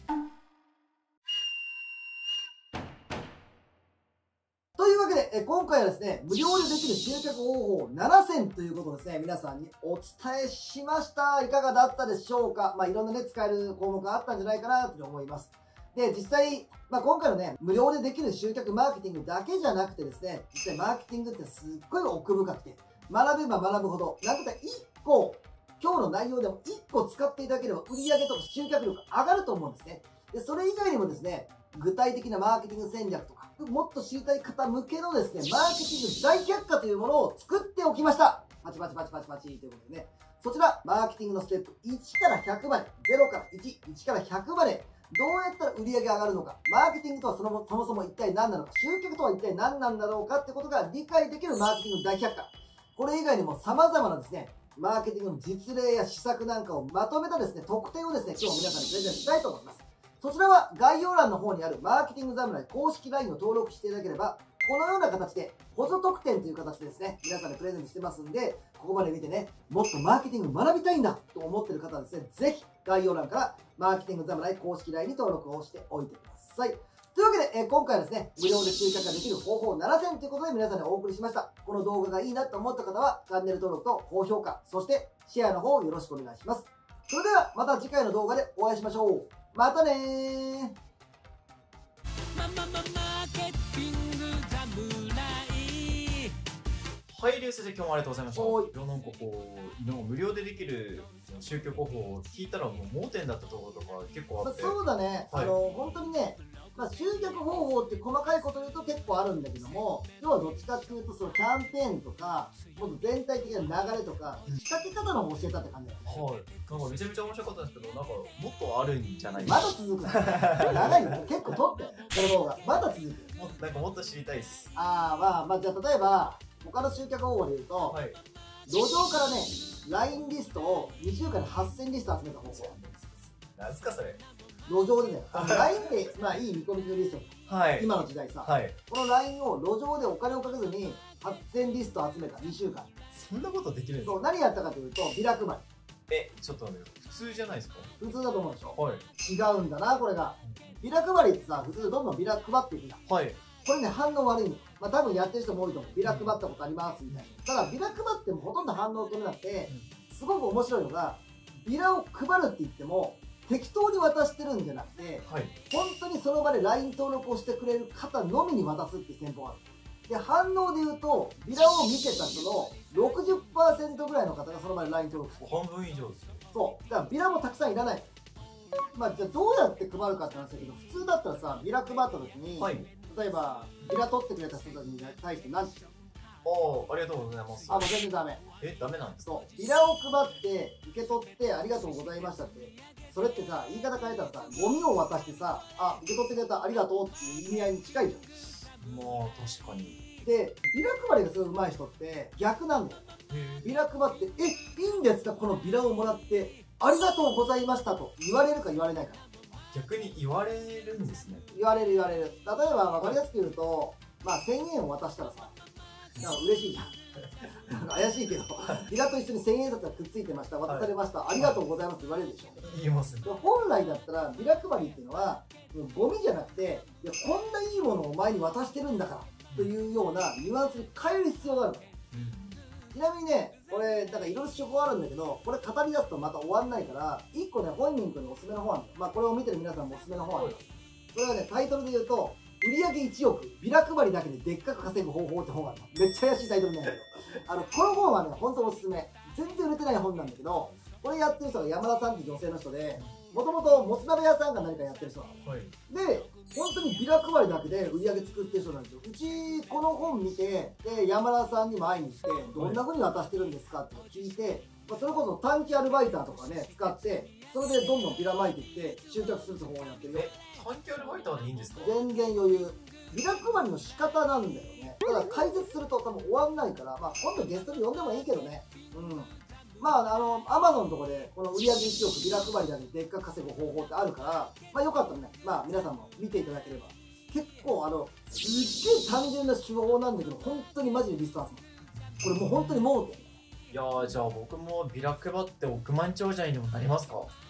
というわけで、今回はですね、無料でできる集客方法7選ということをですね、皆さんにお伝えしました。いかがだったでしょうか。まあ、いろんなね、使える項目があったんじゃないかなと思います。で、実際、まあ、今回のね、無料でできる集客マーケティングだけじゃなくてですね、実際マーケティングってすっごい奥深くて、学べば学ぶほど、なんか1個、今日の内容でも1個使っていただければ売上とか集客力上がると思うんですね。で、それ以外にもですね、具体的なマーケティング戦略とか、もっと知りたい方向けのですね、マーケティング大百科というものを作っておきました。パチパチパチパチパチということでね、そちら、マーケティングのステップ1から100まで、0から1、1から100まで、どうやったら売り上げ上がるのか、マーケティングとはそもそも一体何なのか、集客とは一体何なんだろうかってことが理解できるマーケティング大百科。これ以外にも様々なですね、マーケティングの実例や施策なんかをまとめたですね、特典をですね、今日皆さんにプレゼントしたいと思います。そちらは概要欄の方にあるマーケティング侍公式 LINE を登録していただければ、このような形で補助特典という形でですね、皆さんにプレゼントしてますんで、ここまで見てね、もっとマーケティング学びたいんだと思っている方はですね、ぜひ概要欄からマーケティング侍公式 LINE に登録をしておいてください。というわけで、今回はですね、無料で集客ができる方法7選ということで皆さんにお送りしました。この動画がいいなと思った方は、チャンネル登録と高評価、そしてシェアの方よろしくお願いします。それではまた次回の動画でお会いしましょう。またねー。 はい、流星で今日もありがとうございました。 はい。 いや、なんかこう、無料でできる集客方法を聞いたらもう盲点だったところとか結構あって。 そうだね。 はい、 本当にね、まあ、集客方法って細かいこと言うと結構あるんだけども、要はどっちかっていうと、そのキャンペーンとか、もっと全体的な流れとか、仕掛け方の方を教えたって感じだよね。 はい。なんかめちゃめちゃ面白かったんですけど、なんかもっとあるんじゃないまだ続くの長いよ。結構撮って、この動画。まだ続く。 なんかもっと知りたいです。 じゃあ例えば、他の集客方法で言うと、 はい、 路上からね、LINE リストを2週間で8000リスト集めた方法。 なんすかそれ。 路上でね、LINE ってまあいい見込みのリスト、 はい、 今の時代さ、 はい、 この LINE を路上でお金をかけずに8000リスト集めた2週間。 そんなことできるんですか。 そう、何やったかというと、ビラ配り。 ちょっと待って、普通じゃないですか。 普通だと思うでしょ。 はい、 違うんだな、これが。ビラ配りってさ、普通どんどんビラ配っていくじゃん。 はい、 これね、反応悪いの。まあ多分やってる人も多いと思う。ビラ配ったことありますみたいな。ただ、ビラ配ってもほとんど反応を取れなくて、すごく面白いのが、ビラを配るって言っても、適当に渡してるんじゃなくて、 はい、 本当にその場で LINE 登録をしてくれる方のみに渡すっていう戦法がある。で、反応で言うと、ビラを見てた人の 60% ぐらいの方がその場で LINE 登録してる。 半分以上ですよ。 そう。だからビラもたくさんいらない。まあ、じゃあどうやって配るかって話だけど、普通だったらさ、ビラ配った時に、 はい、 例えば、ビラ取ってくれた人たちに対して何て言うありがとうございます。 もう全然ダメ。 ダメなんですか。 そう。ビラを配って、受け取って、ありがとうございましたって。それってさ、言い方変えたらさ、ゴミを渡してさ、受け取ってくれた、ありがとうっていう意味合いに近いじゃん。 まあ、確かに。 で、ビラ配りがすごい上手い人って逆なんだよ。ビラ配って、いいんですかこのビラをもらって、ありがとうございましたと言われるか言われないか。 逆に言われるんですね。 言われる。例えば分かりやすく言うと、まあ1000円を渡したらさ、なんか嬉しいじゃん。なんか怪しいけど、ビラと一緒に1000円札がくっついてました、渡されました、ありがとうございますって言われるでしょ。 言いますね。 本来だったらビラ配りっていうのは、ゴミじゃなくて、いやこんないいものをお前に渡してるんだからというようなニュアンスに変える必要があるの。ちなみにね、これ、なんかいろいろ手法あるんだけど、これ語り出すとまた終わんないから、1個ね、本人くんのおすすめの方なんだよ。まあこれを見てる皆さんもおすすめの方なんだよ。それはね、タイトルで言うと、売上1億、ビラ配りだけででっかく稼ぐ方法って本があるの。めっちゃ怪しいタイトルなんだけど。この本はね、本当おすすめ。全然売れてない本なんだけど、これやってる人が山田さんって女性の人で、もともともつ鍋屋さんが何かやってる人なの。 はい、 で、本当にビラ配りだけで売り上げ作ってる人なんですよ。うち、この本見て、で、山田さんにも会いに行って、どんな風に渡してるんですかって聞いて、まあ、それこそ短期アルバイターとかね、使って、それでどんどんビラ巻いていって、集客する方法をやってるよ。 短期アルバイターでいいんですか。 全然余裕。ビラ配りの仕方なんだよね。ただ解説すると多分終わんないから、まあ今度ゲストに呼んでもいいけどね。うん。 まあアマゾンのとこでこの売上1億ビラ配りだけでっかく稼ぐ方法ってあるから、まあよかったらね、まあ皆さんも見ていただければ。結構すっげえ単純な手法なんだけど、本当にマジでリスト集まる。これもう本当に盲点。 いやー、じゃあ僕もビラ配って億万長者にでもなりますか？